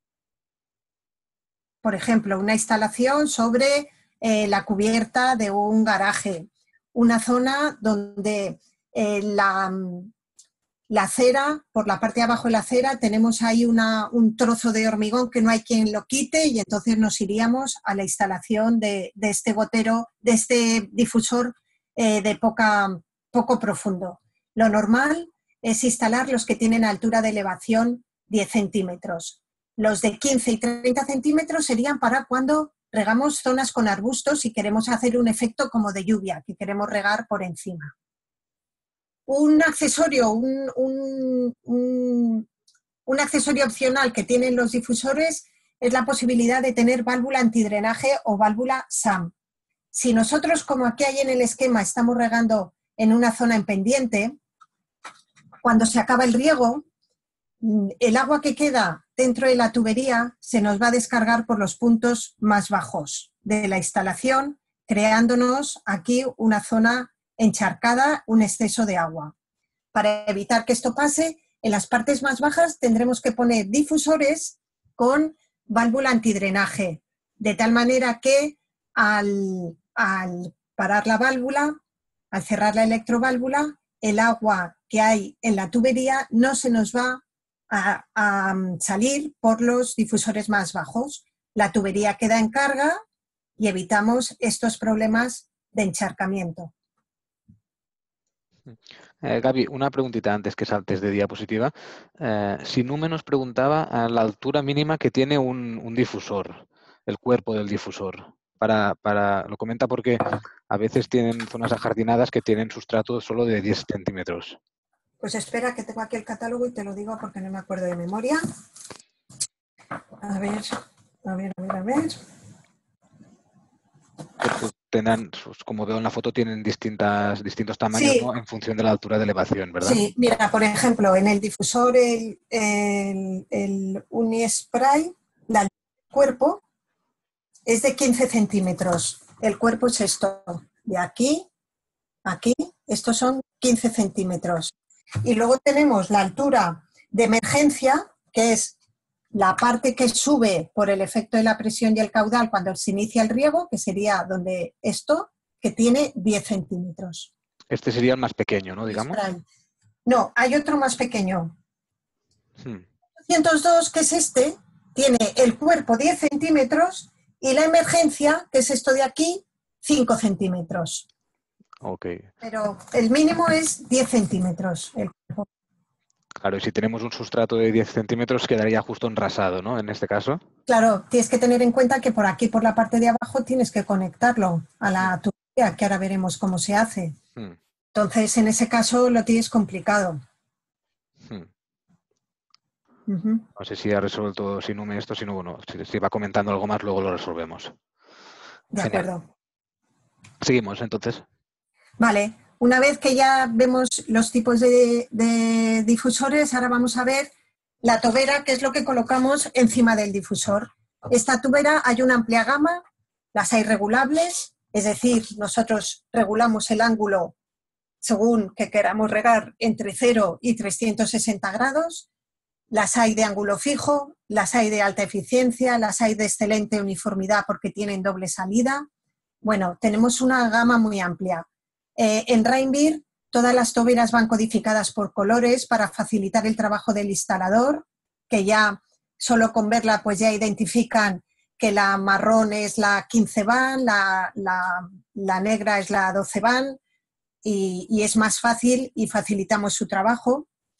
S2: Por ejemplo, una instalación sobre eh, la cubierta de un garaje, una zona donde eh, la, la acera, por la parte de abajo de la acera, tenemos ahí una, un trozo de hormigón que no hay quien lo quite y entonces nos iríamos a la instalación de, de este gotero, de este difusor eh, de poca, poco profundo. Lo normal es instalar los que tienen altura de elevación diez centímetros. Los de quince y treinta centímetros serían para cuando regamos zonas con arbustos y queremos hacer un efecto como de lluvia, que queremos regar por encima. Un accesorio, un, un, un, un accesorio opcional que tienen los difusores es la posibilidad de tener válvula antidrenaje o válvula S A M. Si nosotros, como aquí hay en el esquema, estamos regando en una zona en pendiente, cuando se acaba el riego, el agua que queda dentro de la tubería se nos va a descargar por los puntos más bajos de la instalación, creándonos aquí una zona encharcada, un exceso de agua. Para evitar que esto pase, en las partes más bajas tendremos que poner difusores con válvula antidrenaje, de tal manera que al, al parar la válvula, al cerrar la electroválvula, el agua que hay en la tubería no se nos va A, a salir por los difusores más bajos. La tubería queda en carga y evitamos estos problemas de encharcamiento.
S1: Eh, Gaby, una preguntita antes que saltes de diapositiva. Eh, Sinú nos preguntaba a la altura mínima que tiene un, un difusor, el cuerpo del difusor. Para, para, lo comenta porque a veces tienen zonas ajardinadas que tienen sustrato solo de diez centímetros.
S2: Pues espera que tengo aquí el catálogo y te lo digo porque no me acuerdo de memoria. A ver, a ver, a ver, a ver.
S1: Tendrán, como veo en la foto, tienen distintas, distintos tamaños,
S2: Sí.
S1: ¿no? En función de la altura de elevación, ¿verdad?
S2: Sí, mira, por ejemplo, en el difusor, el, el, el Unispray, la altura del cuerpo es de quince centímetros. El cuerpo es esto, de aquí, aquí, estos son quince centímetros. Y luego tenemos la altura de emergencia, que es la parte que sube por el efecto de la presión y el caudal cuando se inicia el riego, que sería donde esto, que tiene diez centímetros.
S1: Este sería el más pequeño, ¿no? Digamos.
S2: No, hay otro más pequeño.
S1: Hmm.
S2: doscientos dos, que es este, tiene el cuerpo diez centímetros y la emergencia, que es esto de aquí, cinco centímetros.
S1: Okay.
S2: Pero el mínimo es diez centímetros. El cuerpo.
S1: Claro, y si tenemos un sustrato de diez centímetros quedaría justo enrasado, ¿no? En este caso.
S2: Claro, tienes que tener en cuenta que por aquí, por la parte de abajo, tienes que conectarlo a la tubería, que ahora veremos cómo se hace.
S1: Hmm.
S2: Entonces, en ese caso lo tienes complicado.
S1: Hmm.
S2: Uh-huh.
S1: No sé si ha resuelto Sinume esto, si no, bueno, si, si va comentando algo más, luego lo resolvemos.
S2: De
S1: Genial.
S2: acuerdo.
S1: Seguimos, entonces.
S2: Vale, una vez que ya vemos los tipos de, de difusores, ahora vamos a ver la tobera, que es lo que colocamos encima del difusor. Esta tobera hay una amplia gama, las hay regulables, es decir, nosotros regulamos el ángulo según que queramos regar entre cero y trescientos sesenta grados. Las hay de ángulo fijo, las hay de alta eficiencia, las hay de excelente uniformidad porque tienen doble salida. Bueno, tenemos una gama muy amplia. Eh, en Reinbeer todas las toberas van codificadas por colores para facilitar el trabajo del instalador, que ya solo con verla pues ya identifican que la marrón es la quince van, la, la, la negra es la doce van y, y es más fácil y facilitamos su trabajo.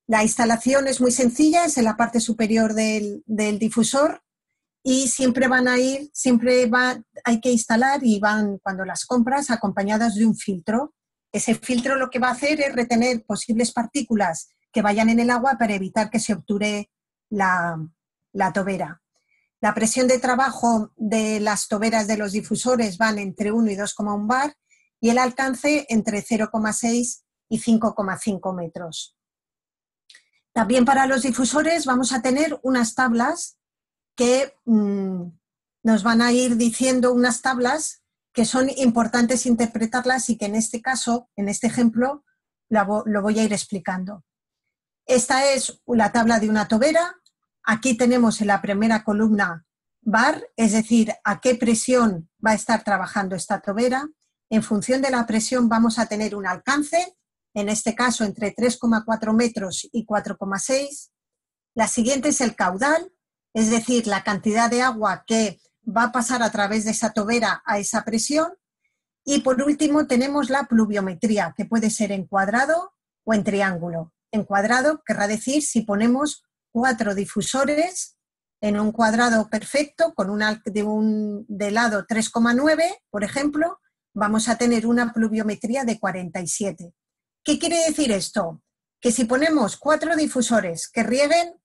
S2: La instalación es muy sencilla, es en la parte superior del, del difusor y siempre van a ir, siempre va, hay que instalar y van, cuando las compras, acompañadas de un filtro. Ese filtro lo que va a hacer es retener posibles partículas que vayan en el agua para evitar que se obture la, la tobera. La presión de trabajo de las toberas de los difusores van entre uno y dos coma uno bar y el alcance entre cero coma seis y cinco coma cinco metros. También para los difusores vamos a tener unas tablas que mmm, nos van a ir diciendo unas tablas que son importantes interpretarlas y que en este caso, en este ejemplo, lo, lo voy a ir explicando. Esta es la tabla de una tobera. Aquí tenemos en la primera columna bar, es decir, a qué presión va a estar trabajando esta tobera. En función de la presión vamos a tener un alcance, en este caso entre tres coma cuatro metros y cuatro coma seis. La siguiente es el caudal, es decir, la cantidad de agua que va a pasar a través de esa tobera a esa presión. Y por último tenemos la pluviometría, que puede ser en cuadrado o en triángulo. En cuadrado querrá decir si ponemos cuatro difusores en un cuadrado perfecto con una de, un, de lado tres coma nueve, por ejemplo, vamos a tener una pluviometría de cuarenta y siete. ¿Qué quiere decir esto? Que si ponemos cuatro difusores que rieguen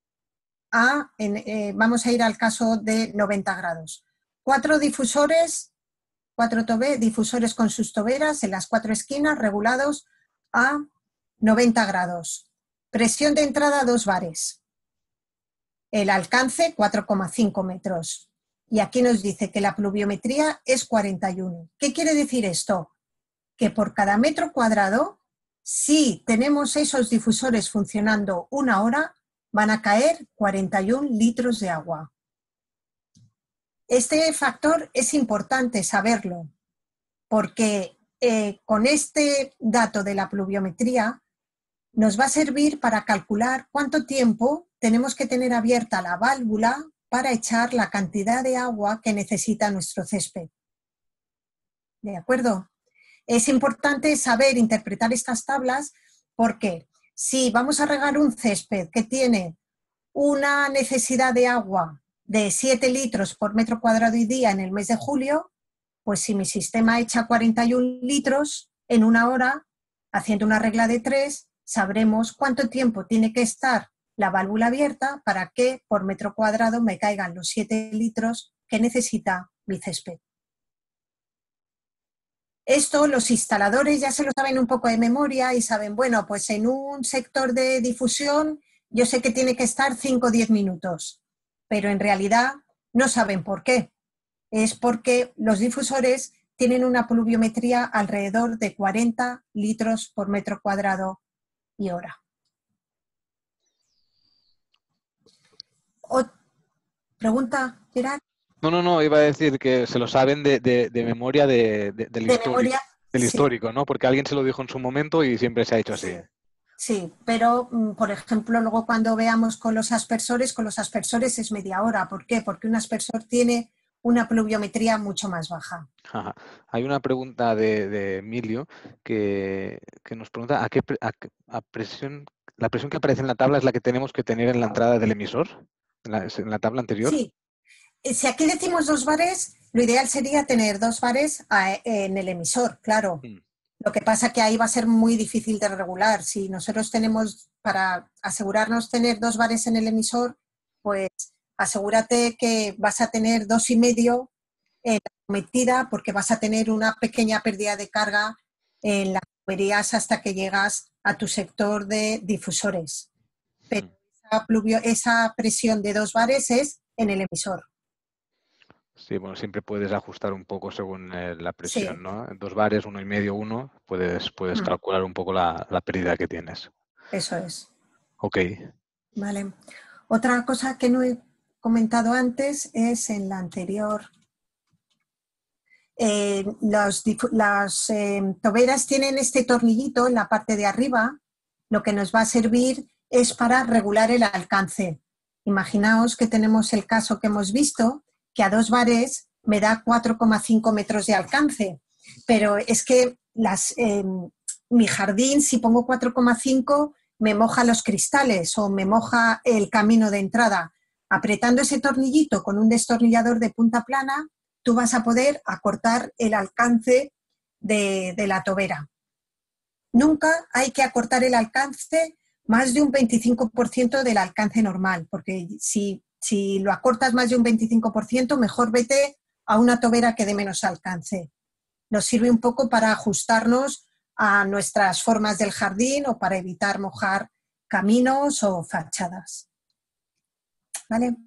S2: a, en, eh, vamos a ir al caso de noventa grados. Cuatro difusores, cuatro tobe, difusores con sus toberas en las cuatro esquinas regulados a noventa grados. Presión de entrada dos bares. El alcance cuatro coma cinco metros. Y aquí nos dice que la pluviometría es cuarenta y uno. ¿Qué quiere decir esto? Que por cada metro cuadrado, si tenemos esos difusores funcionando una hora, van a caer cuarenta y uno litros de agua. Este factor es importante saberlo, porque eh, con este dato de la pluviometría nos va a servir para calcular cuánto tiempo tenemos que tener abierta la válvula para echar la cantidad de agua que necesita nuestro césped. ¿De acuerdo? Es importante saber interpretar estas tablas porque si vamos a regar un césped que tiene una necesidad de agua de siete litros por metro cuadrado y día en el mes de julio, pues si mi sistema echa cuarenta y uno litros en una hora, haciendo una regla de tres, sabremos cuánto tiempo tiene que estar la válvula abierta para que por metro cuadrado me caigan los siete litros que necesita mi césped. Esto los instaladores ya se lo saben un poco de memoria y saben, bueno, pues en un sector de difusión yo sé que tiene que estar cinco o diez minutos, pero en realidad no saben por qué. Es porque los difusores tienen una pluviometría alrededor de cuarenta litros por metro cuadrado y hora. ¿O pregunta, Gerard?
S1: No, no, no, iba a decir que se lo saben de, de, de memoria de, de, del,
S2: de
S1: histórico,
S2: memoria,
S1: del
S2: sí.
S1: histórico, ¿no? Porque alguien se lo dijo en su momento y siempre se ha hecho así.
S2: Sí, sí, pero, por ejemplo, luego cuando veamos con los aspersores, con los aspersores es media hora. ¿Por qué? Porque un aspersor tiene una pluviometría mucho más baja.
S1: Ajá. Hay una pregunta de, de Emilio que, que nos pregunta ¿a qué a, a presión, la presión que aparece en la tabla es la que tenemos que tener en la entrada del emisor, en la, en la tabla anterior?
S2: Sí. Si aquí decimos dos bares, lo ideal sería tener dos bares en el emisor, claro. Mm. Lo que pasa que ahí va a ser muy difícil de regular. Si nosotros tenemos, para asegurarnos tener dos bares en el emisor, pues asegúrate que vas a tener dos y medio en la metida porque vas a tener una pequeña pérdida de carga en las tuberías hasta que llegas a tu sector de difusores. Pero esa, pluvio, esa presión de dos bares es en el emisor.
S1: Sí, bueno, siempre puedes ajustar un poco según eh, la presión,
S2: sí.
S1: ¿no? En dos bares, uno y medio, uno, puedes, puedes mm. calcular un poco la, la pérdida que tienes.
S2: Eso es.
S1: Ok.
S2: Vale. Otra cosa que no he comentado antes es en la anterior. Eh, los, las eh, toberas tienen este tornillito en la parte de arriba. Lo que nos va a servir es para regular el alcance. Imaginaos que tenemos el caso que hemos visto, que a dos bares me da cuatro coma cinco metros de alcance. Pero es que las, eh, mi jardín, si pongo cuatro coma cinco, me moja los cristales o me moja el camino de entrada. Apretando ese tornillito con un destornillador de punta plana, tú vas a poder acortar el alcance de, de la tobera. Nunca hay que acortar el alcance más de un veinticinco por ciento del alcance normal, porque si, si lo acortas más de un veinticinco por ciento, mejor vete a una tobera que dé menos alcance. Nos sirve un poco para ajustarnos a nuestras formas del jardín o para evitar mojar caminos o fachadas. ¿Vale?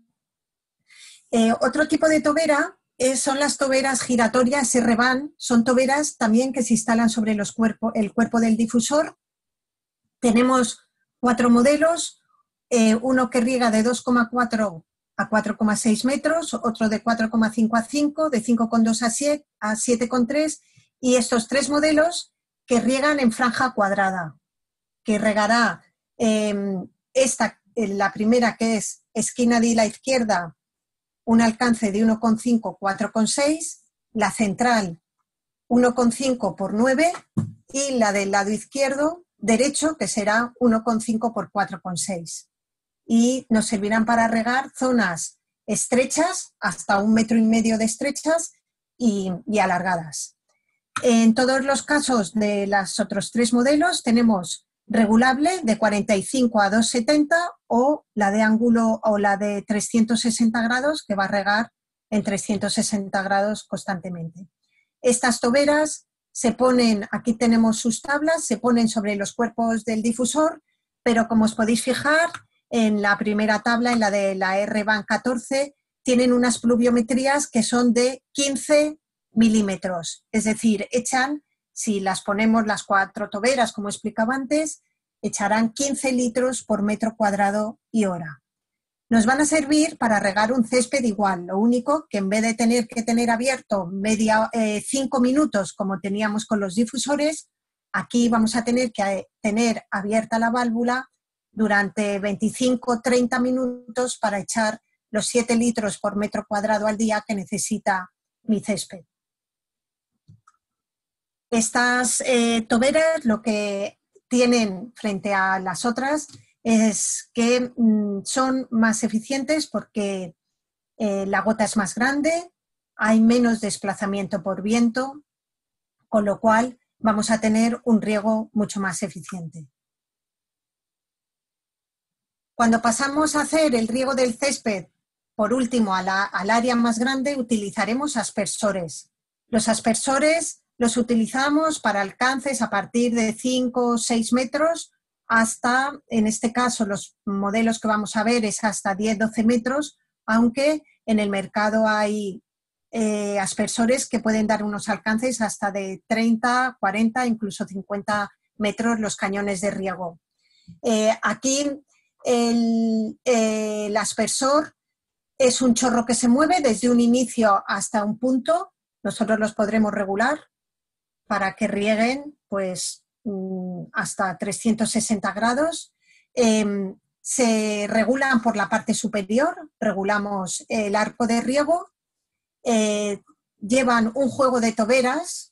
S2: Eh, otro tipo de tobera eh, son las toberas giratorias R-Ban. Son toberas también que se instalan sobre los cuerpo, el cuerpo del difusor. Tenemos cuatro modelos, eh, uno que riega de dos coma cuatro a cuatro coma seis metros, otro de cuatro coma cinco a cinco, de cinco coma dos a siete coma tres y estos tres modelos que riegan en franja cuadrada, que regará eh, esta, la primera que es esquina de la izquierda, un alcance de uno coma cinco, cuatro coma seis, la central uno coma cinco por nueve y la del lado izquierdo, derecho, que será uno coma cinco por cuatro coma seis. Y nos servirán para regar zonas estrechas, hasta un metro y medio de estrechas y, y alargadas. En todos los casos de los otros tres modelos tenemos regulable de cuarenta y cinco a doscientos setenta o la de ángulo o la de trescientos sesenta grados que va a regar en trescientos sesenta grados constantemente. Estas toberas se ponen, aquí tenemos sus tablas, se ponen sobre los cuerpos del difusor, pero como os podéis fijar, en la primera tabla, en la de la R-Ban catorce, tienen unas pluviometrías que son de quince milímetros. Es decir, echan, si las ponemos las cuatro toberas, como explicaba antes, echarán quince litros por metro cuadrado y hora. Nos van a servir para regar un césped igual, lo único que en vez de tener que tener abierto media, eh, cinco minutos como teníamos con los difusores, aquí vamos a tener que tener abierta la válvula durante veinticinco a treinta minutos para echar los siete litros por metro cuadrado al día que necesita mi césped. Estas eh, toberas lo que tienen frente a las otras es que mm, son más eficientes porque eh, la gota es más grande, hay menos desplazamiento por viento, con lo cual vamos a tener un riego mucho más eficiente. Cuando pasamos a hacer el riego del césped, por último, a la, al área más grande, utilizaremos aspersores. Los aspersores los utilizamos para alcances a partir de cinco o seis metros hasta, en este caso, los modelos que vamos a ver es hasta diez a doce metros, aunque en el mercado hay eh, aspersores que pueden dar unos alcances hasta de treinta, cuarenta, incluso cincuenta metros los cañones de riego. Eh, aquí el, eh, el aspersor es un chorro que se mueve desde un inicio hasta un punto. Nosotros los podremos regular para que rieguen pues, hasta trescientos sesenta grados. Eh, se regulan por la parte superior, regulamos el arco de riego. Eh, llevan un juego de toberas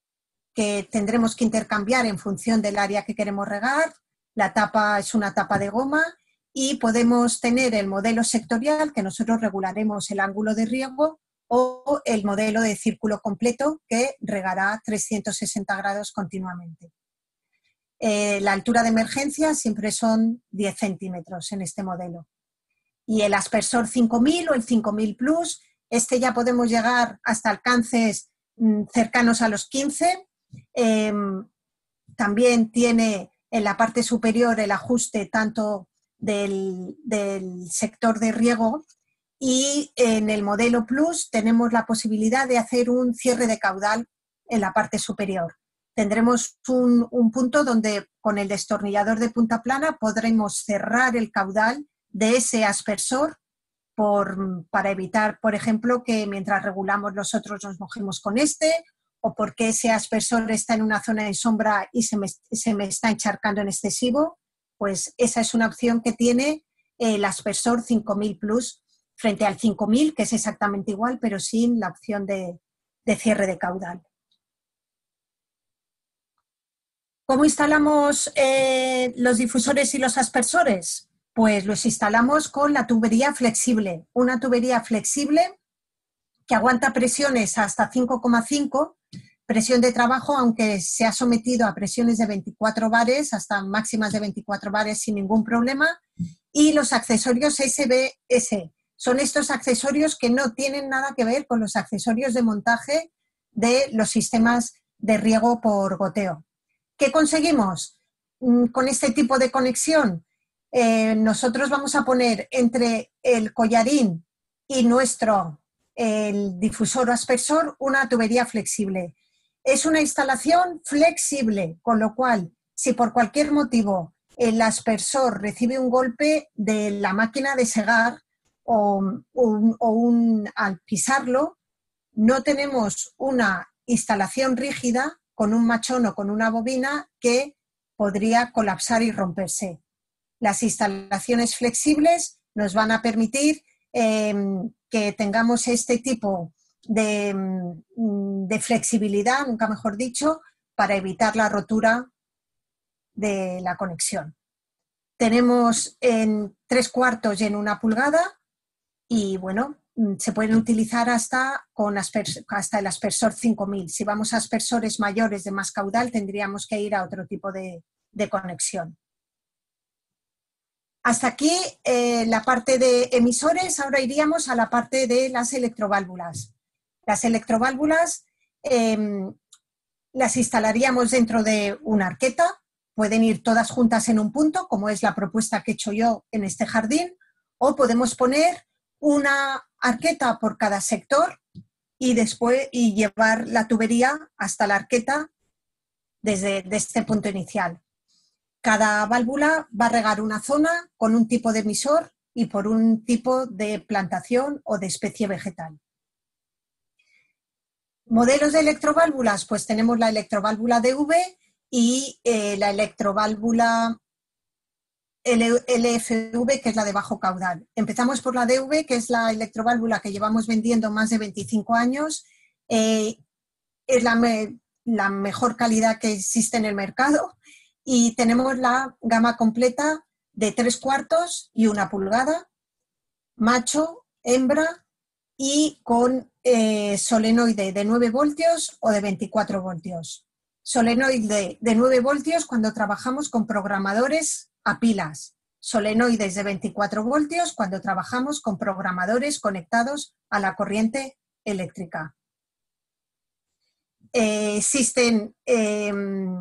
S2: que tendremos que intercambiar en función del área que queremos regar. La tapa es una tapa de goma y podemos tener el modelo sectorial, que nosotros regularemos el ángulo de riego, o el modelo de círculo completo, que regará trescientos sesenta grados continuamente. Eh, la altura de emergencia siempre son diez centímetros en este modelo. Y el aspersor cinco mil o el cinco mil Plus, este ya podemos llegar hasta alcances mmm, cercanos a los quince. Eh, también tiene en la parte superior el ajuste tanto del, del sector de riego, y en el modelo Plus tenemos la posibilidad de hacer un cierre de caudal en la parte superior. Tendremos un, un punto donde con el destornillador de punta plana podremos cerrar el caudal de ese aspersor por, para evitar, por ejemplo, que mientras regulamos los otros nos mojemos con este, o porque ese aspersor está en una zona de sombra y se me, se me está encharcando en excesivo. Pues esa es una opción que tiene el aspersor cinco mil Plus frente al cinco mil, que es exactamente igual, pero sin la opción de, de cierre de caudal. ¿Cómo instalamos eh, los difusores y los aspersores? Pues los instalamos con la tubería flexible, una tubería flexible que aguanta presiones hasta cinco coma cinco, presión de trabajo, aunque se ha sometido a presiones de veinticuatro bares, hasta máximas de veinticuatro bares sin ningún problema, y los accesorios S B S. Son estos accesorios que no tienen nada que ver con los accesorios de montaje de los sistemas de riego por goteo. ¿Qué conseguimos con este tipo de conexión? Eh, nosotros vamos a poner entre el collarín y nuestro el difusor o aspersor una tubería flexible. Es una instalación flexible, con lo cual, si por cualquier motivo el aspersor recibe un golpe de la máquina de segar o, un, o un, al pisarlo, no tenemos una instalación rígida con un machón o con una bobina que podría colapsar y romperse. Las instalaciones flexibles nos van a permitir eh, que tengamos este tipo de, de flexibilidad, nunca mejor dicho, para evitar la rotura de la conexión. Tenemos en tres cuartos y en una pulgada y bueno, se pueden utilizar hasta, con asper, hasta el aspersor cinco mil. Si vamos a aspersores mayores de más caudal tendríamos que ir a otro tipo de, de conexión. Hasta aquí eh, la parte de emisores, ahora iríamos a la parte de las electroválvulas. Las electroválvulas eh, las instalaríamos dentro de una arqueta, pueden ir todas juntas en un punto, como es la propuesta que he hecho yo en este jardín, o podemos poner una arqueta por cada sector y después y llevar la tubería hasta la arqueta desde, desde este punto inicial. Cada válvula va a regar una zona con un tipo de emisor y por un tipo de plantación o de especie vegetal. Modelos de electroválvulas, pues tenemos la electroválvula D V y eh, la electroválvula L F V, que es la de bajo caudal. Empezamos por la D V, que es la electroválvula que llevamos vendiendo más de veinticinco años. Eh, es la, me, la mejor calidad que existe en el mercado. Y tenemos la gama completa de tres cuartos y una pulgada, macho, hembra y con eh, solenoide de nueve voltios o de veinticuatro voltios. Solenoide de nueve voltios cuando trabajamos con programadores a pilas. Solenoides de veinticuatro voltios cuando trabajamos con programadores conectados a la corriente eléctrica. Eh, existen... Eh,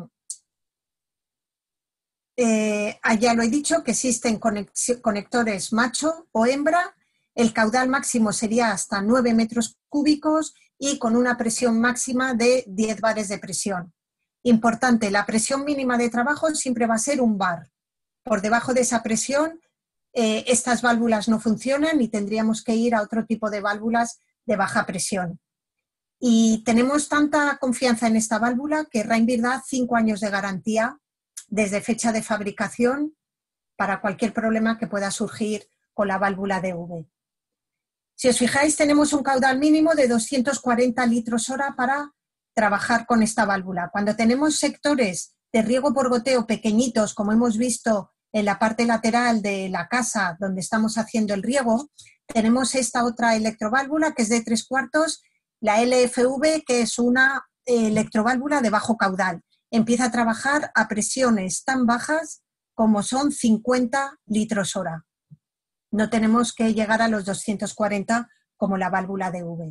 S2: Eh, ya lo he dicho, que existen conectores macho o hembra. El caudal máximo sería hasta nueve metros cúbicos y con una presión máxima de diez bares de presión. Importante, la presión mínima de trabajo siempre va a ser un bar. Por debajo de esa presión, eh, estas válvulas no funcionan y tendríamos que ir a otro tipo de válvulas de baja presión. Y tenemos tanta confianza en esta válvula que Reinbyr da cinco años de garantía desde fecha de fabricación para cualquier problema que pueda surgir con la válvula D V. Si os fijáis, tenemos un caudal mínimo de doscientos cuarenta litros hora para trabajar con esta válvula. Cuando tenemos sectores de riego por goteo pequeñitos, como hemos visto en la parte lateral de la casa donde estamos haciendo el riego, tenemos esta otra electroválvula que es de tres cuartos, la L F V, que es una electroválvula de bajo caudal. Empieza a trabajar a presiones tan bajas como son cincuenta litros hora. No tenemos que llegar a los doscientos cuarenta como la válvula D V.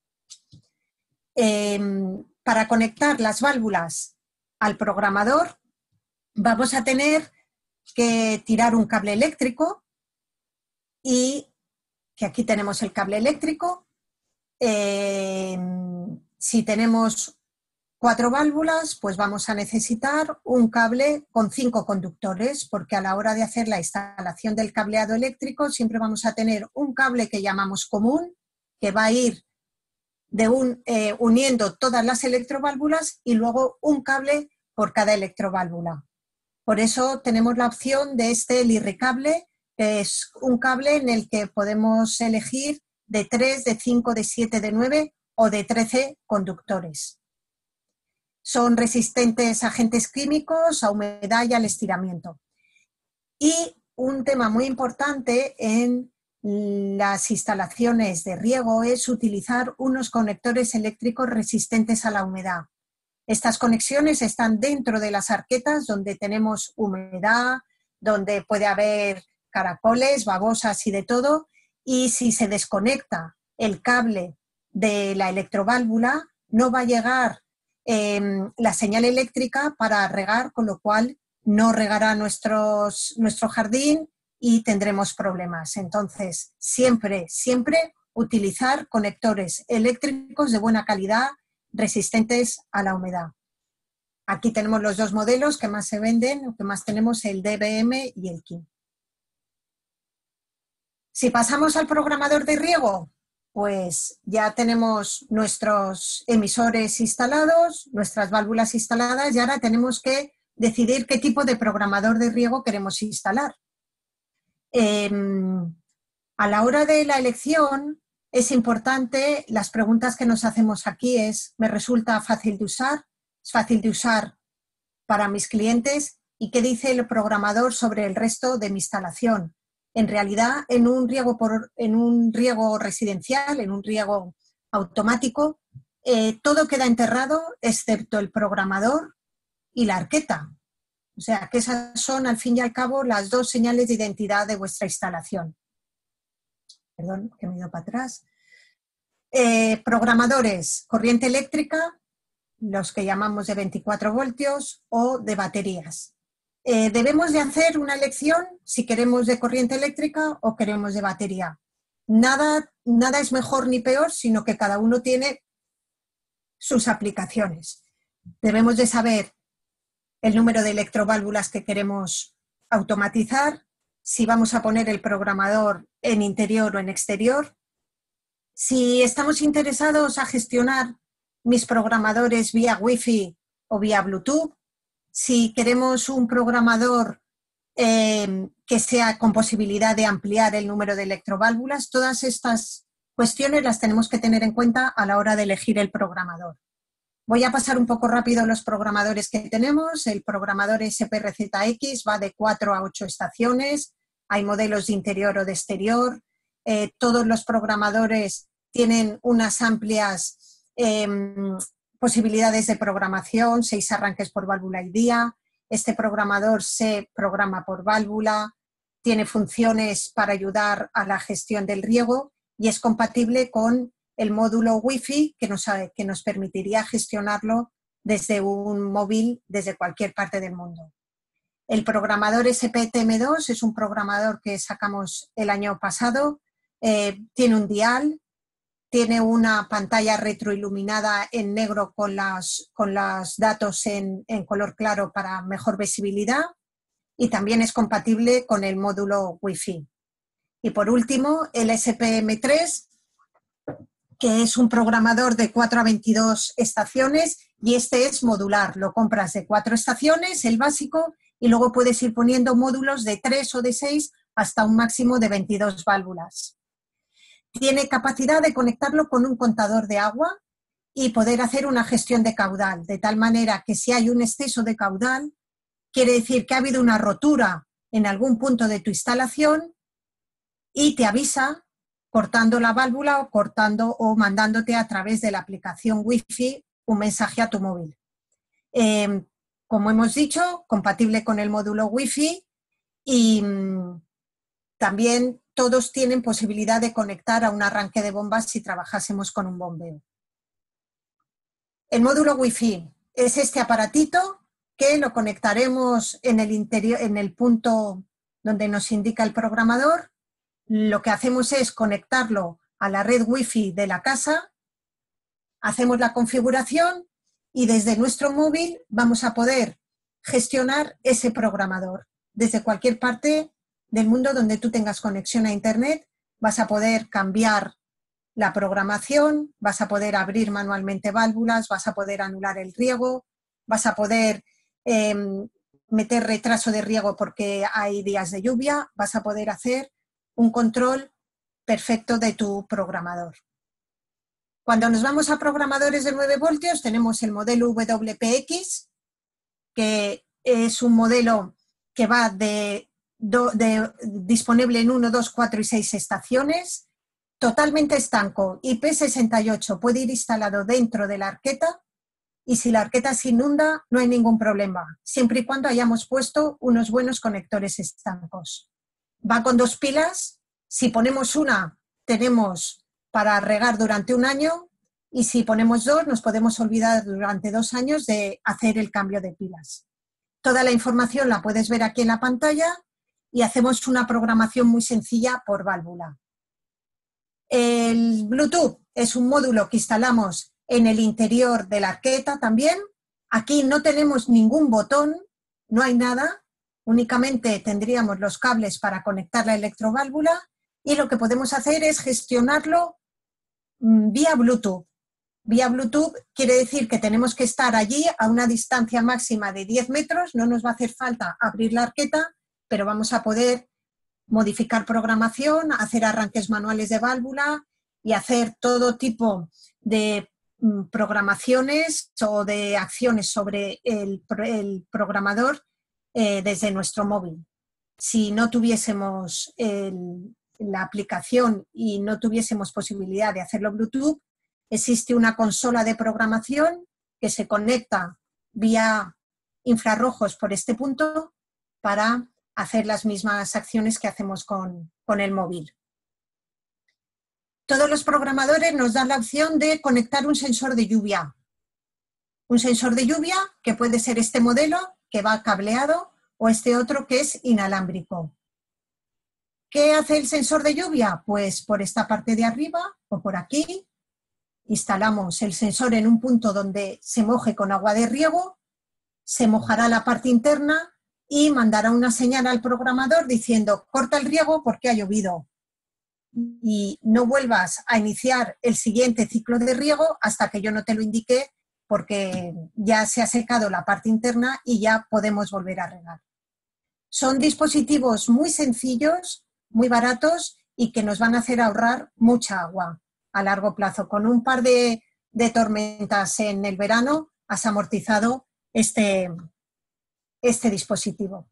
S2: Eh, para conectar las válvulas al programador vamos a tener que tirar un cable eléctrico y que aquí tenemos el cable eléctrico. Eh, si tenemos cuatro válvulas, pues vamos a necesitar un cable con cinco conductores, porque a la hora de hacer la instalación del cableado eléctrico siempre vamos a tener un cable que llamamos común, que va a ir de un, eh, uniendo todas las electroválvulas y luego un cable por cada electroválvula. Por eso tenemos la opción de este lirricable, que es un cable en el que podemos elegir de tres, de cinco, de siete, de nueve o de trece conductores. son resistentes a agentes químicos, a humedad y al estiramiento. Y un tema muy importante en las instalaciones de riego es utilizar unos conectores eléctricos resistentes a la humedad. Estas conexiones están dentro de las arquetas donde tenemos humedad, donde puede haber caracoles, babosas y de todo, y si se desconecta el cable de la electroválvula, no va a llegar eh, la señal eléctrica para regar, con lo cual no regará nuestros, nuestro jardín y tendremos problemas. Entonces, siempre, siempre utilizar conectores eléctricos de buena calidad, resistentes a la humedad. Aquí tenemos los dos modelos que más se venden, o que más tenemos, el D B M y el K I M. Si pasamos al programador de riego, pues ya tenemos nuestros emisores instalados, nuestras válvulas instaladas, y ahora tenemos que decidir qué tipo de programador de riego queremos instalar. Eh, a la hora de la elección es importante, las preguntas que nos hacemos aquí es, ¿me resulta fácil de usar? ¿Es fácil de usar para mis clientes? ¿Y qué dice el programador sobre el resto de mi instalación? En realidad, en un riego, por, en un riego residencial, en un riego automático, eh, todo queda enterrado excepto el programador y la arqueta. O sea, que esas son, al fin y al cabo, las dos señales de identidad de vuestra instalación. Perdón, que me he ido para atrás. Eh, programadores, corriente eléctrica, los que llamamos de veinticuatro voltios, o de baterías. Eh, debemos de hacer una elección si queremos de corriente eléctrica o queremos de batería. Nada, nada es mejor ni peor, sino que cada uno tiene sus aplicaciones. Debemos de saber el número de electroválvulas que queremos automatizar, si vamos a poner el programador en interior o en exterior. Si estamos interesados a gestionar mis programadores vía Wi-Fi o vía Bluetooth, si queremos un programador eh, que sea con posibilidad de ampliar el número de electroválvulas, todas estas cuestiones las tenemos que tener en cuenta a la hora de elegir el programador. Voy a pasar un poco rápido los programadores que tenemos. El programador S P R Z X va de cuatro a ocho estaciones. Hay modelos de interior o de exterior. Eh, todos los programadores tienen unas amplias eh, posibilidades de programación, seis arranques por válvula y día. Este programador se programa por válvula, tiene funciones para ayudar a la gestión del riego y es compatible con el módulo Wi-Fi que nos, que nos permitiría gestionarlo desde un móvil, desde cualquier parte del mundo. El programador S P T M dos es un programador que sacamos el año pasado, eh, tiene un dial, tiene una pantalla retroiluminada en negro con los con los datos en, en color claro para mejor visibilidad y también es compatible con el módulo Wi-Fi. Y por último, el S P M tres, que es un programador de cuatro a veintidós estaciones y este es modular. Lo compras de cuatro estaciones, el básico, y luego puedes ir poniendo módulos de tres o de seis hasta un máximo de veintidós válvulas. Tiene capacidad de conectarlo con un contador de agua y poder hacer una gestión de caudal, de tal manera que si hay un exceso de caudal, quiere decir que ha habido una rotura en algún punto de tu instalación y te avisa cortando la válvula o cortando o mandándote a través de la aplicación Wi-Fi un mensaje a tu móvil. Eh, como hemos dicho, compatible con el módulo Wi-Fi y mmm, también todos tienen posibilidad de conectar a un arranque de bombas si trabajásemos con un bombeo. El módulo Wi-Fi es este aparatito que lo conectaremos en el interior, en el punto donde nos indica el programador. Lo que hacemos es conectarlo a la red Wi-Fi de la casa, hacemos la configuración y desde nuestro móvil vamos a poder gestionar ese programador. Desde cualquier parte del mundo donde tú tengas conexión a Internet, vas a poder cambiar la programación, vas a poder abrir manualmente válvulas, vas a poder anular el riego, vas a poder eh, meter retraso de riego porque hay días de lluvia, vas a poder hacer un control perfecto de tu programador. Cuando nos vamos a programadores de nueve voltios, tenemos el modelo W P X, que es un modelo que va de, de disponible en uno, dos, cuatro y seis estaciones, totalmente estanco, I P sesenta y ocho, puede ir instalado dentro de la arqueta y si la arqueta se inunda no hay ningún problema, siempre y cuando hayamos puesto unos buenos conectores estancos. Va con dos pilas, si ponemos una tenemos para regar durante un año y si ponemos dos nos podemos olvidar durante dos años de hacer el cambio de pilas. Toda la información la puedes ver aquí en la pantalla y hacemos una programación muy sencilla por válvula. El Bluetooth es un módulo que instalamos en el interior de la arqueta también. Aquí no tenemos ningún botón, no hay nada, únicamente tendríamos los cables para conectar la electroválvula y lo que podemos hacer es gestionarlo vía Bluetooth. Vía Bluetooth quiere decir que tenemos que estar allí a una distancia máxima de diez metros, no nos va a hacer falta abrir la arqueta, pero vamos a poder modificar programación, hacer arranques manuales de válvula y hacer todo tipo de programaciones o de acciones sobre el, el programador eh, desde nuestro móvil. Si no tuviésemos el, la aplicación y no tuviésemos posibilidad de hacerlo Bluetooth, existe una consola de programación que se conecta vía infrarrojos por este punto para hacer las mismas acciones que hacemos con, con el móvil. Todos los programadores nos dan la opción de conectar un sensor de lluvia. Un sensor de lluvia que puede ser este modelo que va cableado o este otro que es inalámbrico. ¿Qué hace el sensor de lluvia? Pues por esta parte de arriba o por aquí instalamos el sensor en un punto donde se moje con agua de riego, se mojará la parte interna y mandará una señal al programador diciendo corta el riego porque ha llovido y no vuelvas a iniciar el siguiente ciclo de riego hasta que yo no te lo indique porque ya se ha secado la parte interna y ya podemos volver a regar. Son dispositivos muy sencillos, muy baratos y que nos van a hacer ahorrar mucha agua a largo plazo. Con un par de, de tormentas en el verano has amortizado este, este dispositivo.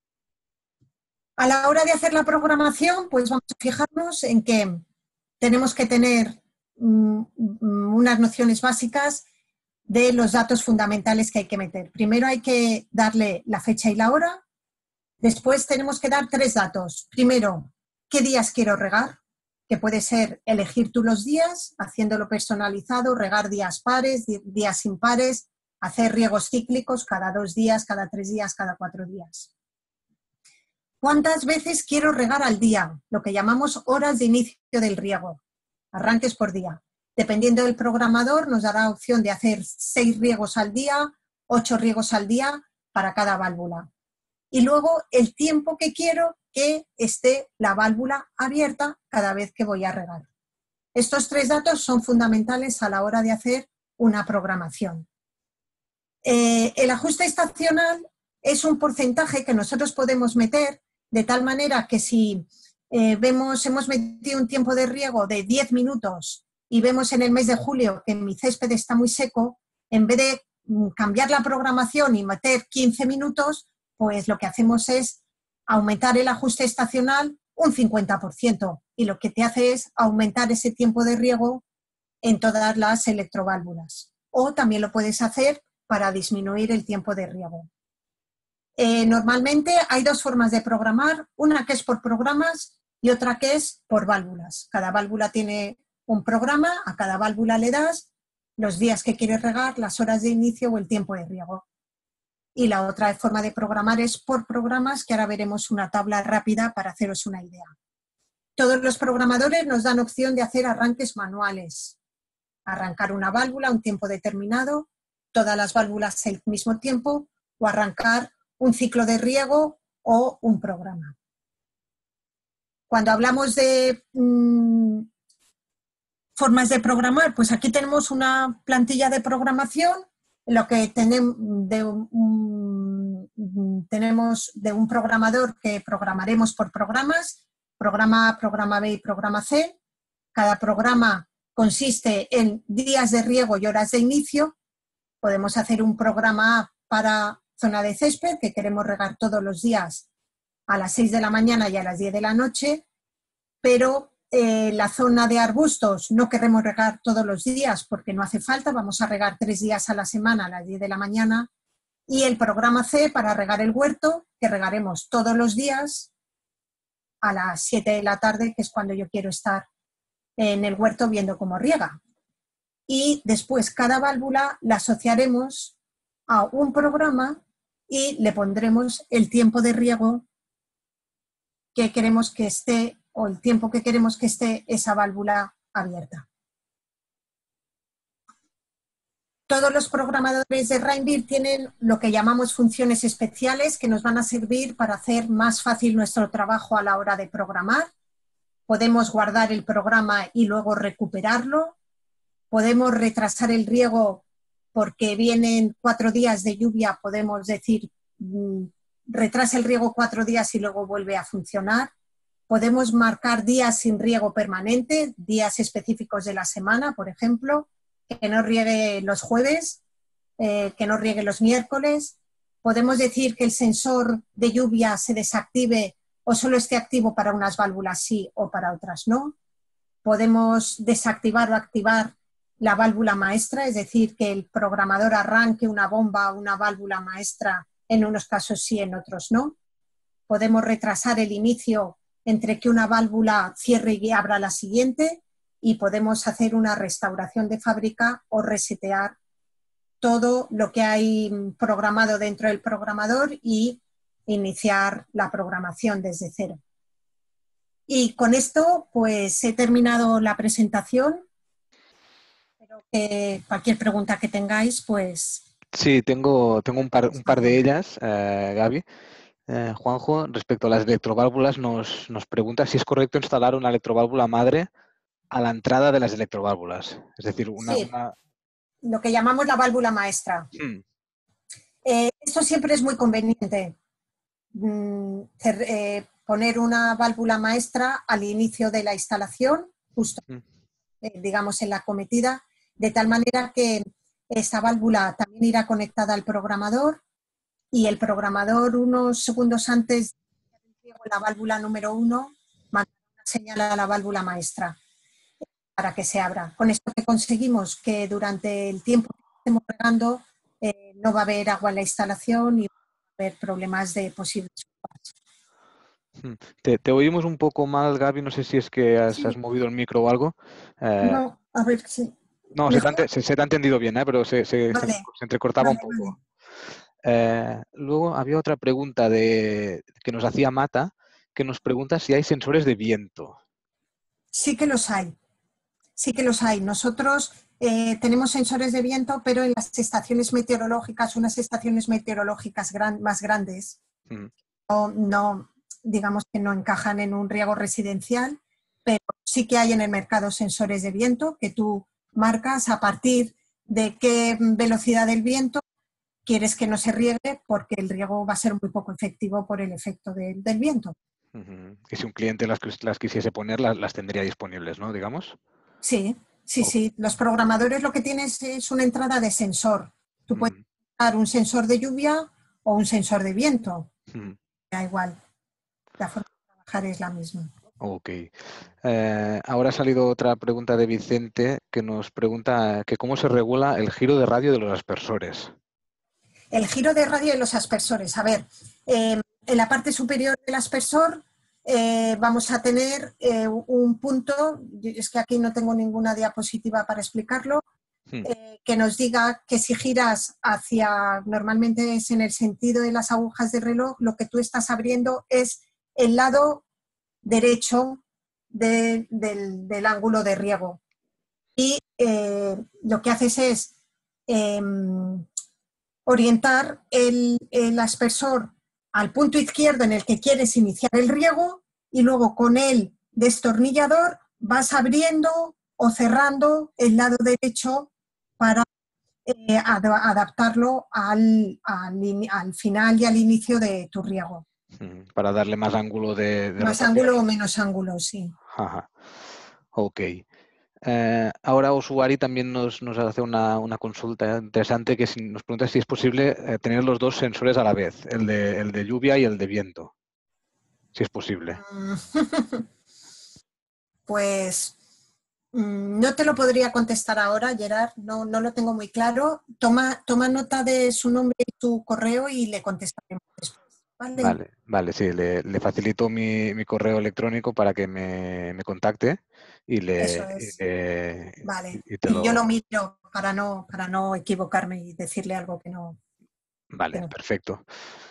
S2: A la hora de hacer la programación, pues vamos a fijarnos en que tenemos que tener mm, unas nociones básicas de los datos fundamentales que hay que meter. Primero hay que darle la fecha y la hora. Después tenemos que dar tres datos. Primero, ¿qué días quiero regar? Que puede ser elegir tú los días, haciéndolo personalizado, regar días pares, días impares, hacer riegos cíclicos cada dos días, cada tres días, cada cuatro días. ¿Cuántas veces quiero regar al día? Lo que llamamos horas de inicio del riego, arranques por día. Dependiendo del programador nos dará opción de hacer seis riegos al día, ocho riegos al día para cada válvula. Y luego el tiempo que quiero que esté la válvula abierta cada vez que voy a regar. Estos tres datos son fundamentales a la hora de hacer una programación. Eh, el ajuste estacional es un porcentaje que nosotros podemos meter de tal manera que si eh, vemos, hemos metido un tiempo de riego de diez minutos y vemos en el mes de julio que mi césped está muy seco, en vez de mm, cambiar la programación y meter quince minutos, pues lo que hacemos es aumentar el ajuste estacional un cincuenta por ciento y lo que te hace es aumentar ese tiempo de riego en todas las electroválvulas. O también lo puedes hacer para disminuir el tiempo de riego. Eh, normalmente hay dos formas de programar, una que es por programas y otra que es por válvulas. Cada válvula tiene un programa, a cada válvula le das los días que quieres regar, las horas de inicio o el tiempo de riego. Y la otra forma de programar es por programas, que ahora veremos una tabla rápida para haceros una idea. Todos los programadores nos dan opción de hacer arranques manuales. Arrancar una válvula a un tiempo determinado, todas las válvulas al mismo tiempo, o arrancar un ciclo de riego o un programa. Cuando hablamos de mmm, formas de programar, pues aquí tenemos una plantilla de programación, en lo que tenemos de un, tenemos de un programador que programaremos por programas, programa A, programa B y programa C. Cada programa consiste en días de riego y horas de inicio. Podemos hacer un programa A para zona de césped, que queremos regar todos los días a las seis de la mañana y a las diez de la noche, pero eh, la zona de arbustos no queremos regar todos los días porque no hace falta, vamos a regar tres días a la semana a las diez de la mañana, y el programa C para regar el huerto, que regaremos todos los días a las siete de la tarde, que es cuando yo quiero estar en el huerto viendo cómo riega. Y después cada válvula la asociaremos a un programa y le pondremos el tiempo de riego que queremos que esté, o el tiempo que queremos que esté esa válvula abierta. Todos los programadores de Rainbird tienen lo que llamamos funciones especiales que nos van a servir para hacer más fácil nuestro trabajo a la hora de programar. Podemos guardar el programa y luego recuperarlo. Podemos retrasar el riego porque vienen cuatro días de lluvia, podemos decir, mmm, retrasa el riego cuatro días y luego vuelve a funcionar. Podemos marcar días sin riego permanente, días específicos de la semana, por ejemplo, que no riegue los jueves, eh, que no riegue los miércoles. Podemos decir que el sensor de lluvia se desactive o solo esté activo para unas válvulas sí o para otras no. Podemos desactivar o activar la válvula maestra, es decir, que el programador arranque una bomba o una válvula maestra, en unos casos sí, en otros no. Podemos retrasar el inicio entre que una válvula cierre y abra la siguiente, y podemos hacer una restauración de fábrica o resetear todo lo que hay programado dentro del programador y iniciar la programación desde cero. Y con esto pues he terminado la presentación. Espero que cualquier pregunta que tengáis pues...
S1: Sí, tengo, tengo un, par, un par de ellas, eh, Gaby. Eh, Juanjo, respecto a las electroválvulas, nos, nos pregunta si es correcto instalar una electroválvula madre a la entrada de las electroválvulas. Es decir, una...
S2: Sí,
S1: una...
S2: lo que llamamos la válvula maestra.
S1: Hmm.
S2: Eh, esto siempre es muy conveniente. Mm, eh, poner una válvula maestra al inicio de la instalación, justo,
S1: Hmm.
S2: eh, digamos, en la acometida, de tal manera que esta válvula también irá conectada al programador y el programador unos segundos antes de la válvula número uno mandará una señal a la válvula maestra para que se abra. Con esto que conseguimos que durante el tiempo que estemos regando eh, no va a haber agua en la instalación y va a haber problemas de posibles.
S1: Te, te oímos un poco mal, Gaby, no sé si es que has,
S2: Sí.
S1: has movido el micro o algo. Eh,
S2: No, a ver, sí.
S1: no, se te, ha, se, se te ha entendido bien, ¿eh? Pero se, se,
S2: Vale.
S1: se, se entrecortaba
S2: Vale,
S1: un poco.
S2: vale.
S1: Eh, luego había otra pregunta de, que nos hacía Mata, que nos pregunta si hay sensores de viento.
S2: Sí que los hay, sí que los hay. Nosotros eh, tenemos sensores de viento, pero en las estaciones meteorológicas, unas estaciones meteorológicas gran, más grandes, mm. no, no, digamos que no encajan en un riego residencial, pero sí que hay en el mercado sensores de viento que tú marcas a partir de qué velocidad del viento quieres que no se riegue, porque el riego va a ser muy poco efectivo por el efecto de, del viento.
S1: Uh-huh. Y si un cliente las, las quisiese poner, las, las tendría disponibles, ¿no? Digamos.
S2: Sí, sí,
S1: okay.
S2: sí. Los programadores lo que tienes es una entrada de sensor. Tú uh-huh. puedes usar un sensor de lluvia o un sensor de viento. Uh-huh. Da igual. La forma de trabajar es la misma.
S1: Ok. Eh, ahora ha salido otra pregunta de Vicente que nos pregunta que cómo se regula el giro de radio de los aspersores.
S2: El giro de radio de los aspersores. A ver, eh, en la parte superior del aspersor eh, vamos a tener eh, un punto, es que aquí no tengo ninguna diapositiva para explicarlo, hmm. eh, que nos diga que si giras hacia, normalmente es en el sentido de las agujas del reloj, lo que tú estás abriendo es el lado derecho de, del, del ángulo de riego. Y eh, lo que haces es eh, orientar el, el aspersor al punto izquierdo en el que quieres iniciar el riego y luego con el destornillador vas abriendo o cerrando el lado derecho para eh, ad adaptarlo al, al, al final y al inicio de tu riego.
S1: Para darle más ángulo de, de
S2: Más
S1: rotación.
S2: ángulo o menos ángulo, sí.
S1: Ajá. Ok. Eh, ahora Usuari también nos, nos hace una, una consulta interesante que si, nos pregunta si es posible eh, tener los dos sensores a la vez, el de, el de lluvia y el de viento, si es posible.
S2: Pues mm, no te lo podría contestar ahora, Gerard, no, no lo tengo muy claro. Toma, toma nota de su nombre y su correo y le contestaremos después. ¿Vale?
S1: Vale, vale, sí, le, le facilito mi, mi correo electrónico para que me, me contacte y,
S2: Eso
S1: le, y,
S2: es.
S1: le-
S2: Vale.
S1: y te
S2: Y yo lo
S1: lo...
S2: miro para no, para no equivocarme y decirle algo que no, que
S1: Vale,
S2: no.
S1: perfecto.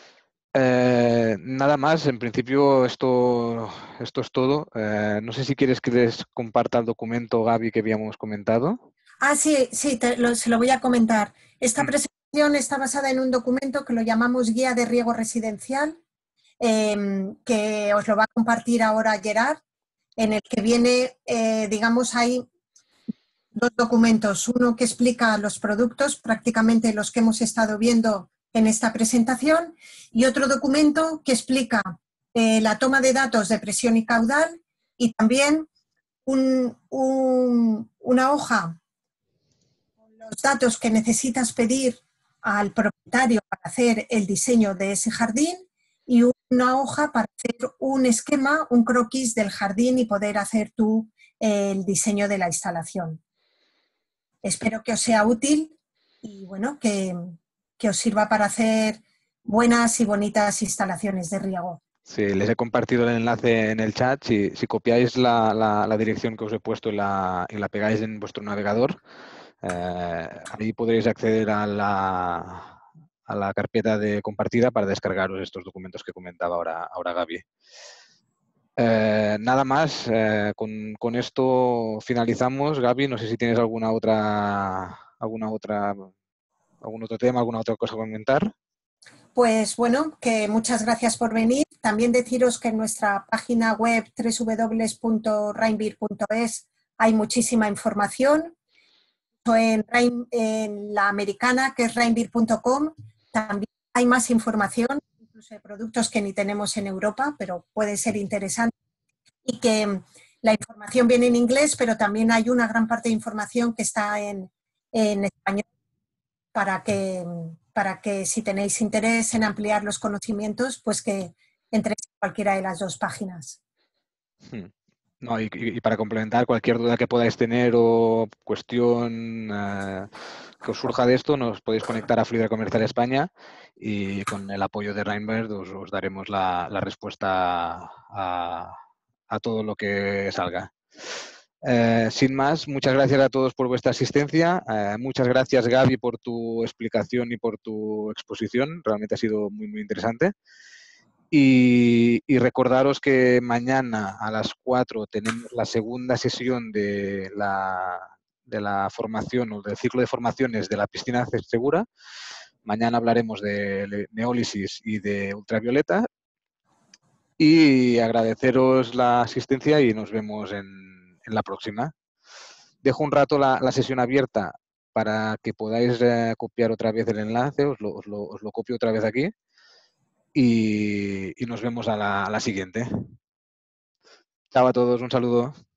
S1: Eh, nada más, en principio esto, esto es todo. Eh, no sé si quieres que les comparta el documento, Gaby, que habíamos comentado.
S2: Ah, sí, sí, te lo- se lo voy a comentar. Esta
S1: Mm.
S2: presentación está basada en un documento que lo llamamos Guía de Riego Residencial, eh, que os lo va a compartir ahora Gerard, en el que viene, eh, digamos, hay dos documentos. Uno que explica los productos, prácticamente los que hemos estado viendo en esta presentación, y otro documento que explica eh, la toma de datos de presión y caudal y también un, un, una hoja los datos que necesitas pedir al propietario para hacer el diseño de ese jardín y una hoja para hacer un esquema, un croquis del jardín y poder hacer tú el diseño de la instalación. Espero que os sea útil y bueno, que, que os sirva para hacer buenas y bonitas instalaciones de riego.
S1: Sí, les he compartido el enlace en el chat. Si, si copiáis la, la- la dirección que os he puesto y la, y la pegáis en vuestro navegador, eh, ahí podréis acceder a la, a la carpeta de compartida para descargaros estos documentos que comentaba ahora, ahora Gaby. Eh, nada más, eh, con, con esto finalizamos. Gaby, no sé si tienes alguna otra, alguna otra, algún otro tema, alguna otra cosa que comentar.
S2: Pues bueno, que muchas gracias por venir. También deciros que en nuestra página web doble u doble u doble u punto rainbeer punto es hay muchísima información. En, en la americana, que es rainbeer punto com, también hay más información, incluso de productos que ni tenemos en Europa, pero puede ser interesante. Y que la información viene en inglés, pero también hay una gran parte de información que está en, en español para que, para que si tenéis interés en ampliar los conocimientos, pues que entréis en cualquiera de las dos páginas.
S1: Hmm. No, y, y para complementar, cualquier duda que podáis tener o cuestión eh, que os surja de esto, nos podéis conectar a Fluidra Comercial España y con el apoyo de Reinberg os, os daremos la, la respuesta a, a todo lo que salga. Eh, sin más, muchas gracias a todos por vuestra asistencia. Eh, muchas gracias, Gaby, por tu explicación y por tu exposición. Realmente ha sido muy, muy interesante. Y, y recordaros que mañana a las cuatro tenemos la segunda sesión de la, de la formación o del ciclo de formaciones de la piscina segura. Mañana hablaremos de neólisis y de ultravioleta. Y agradeceros la asistencia y nos vemos en, en la próxima. Dejo un rato la, la sesión abierta para que podáis eh, copiar otra vez el enlace, os lo, os lo, os lo copio otra vez aquí y, y nos vemos a la, a la siguiente. Chao a todos, un saludo.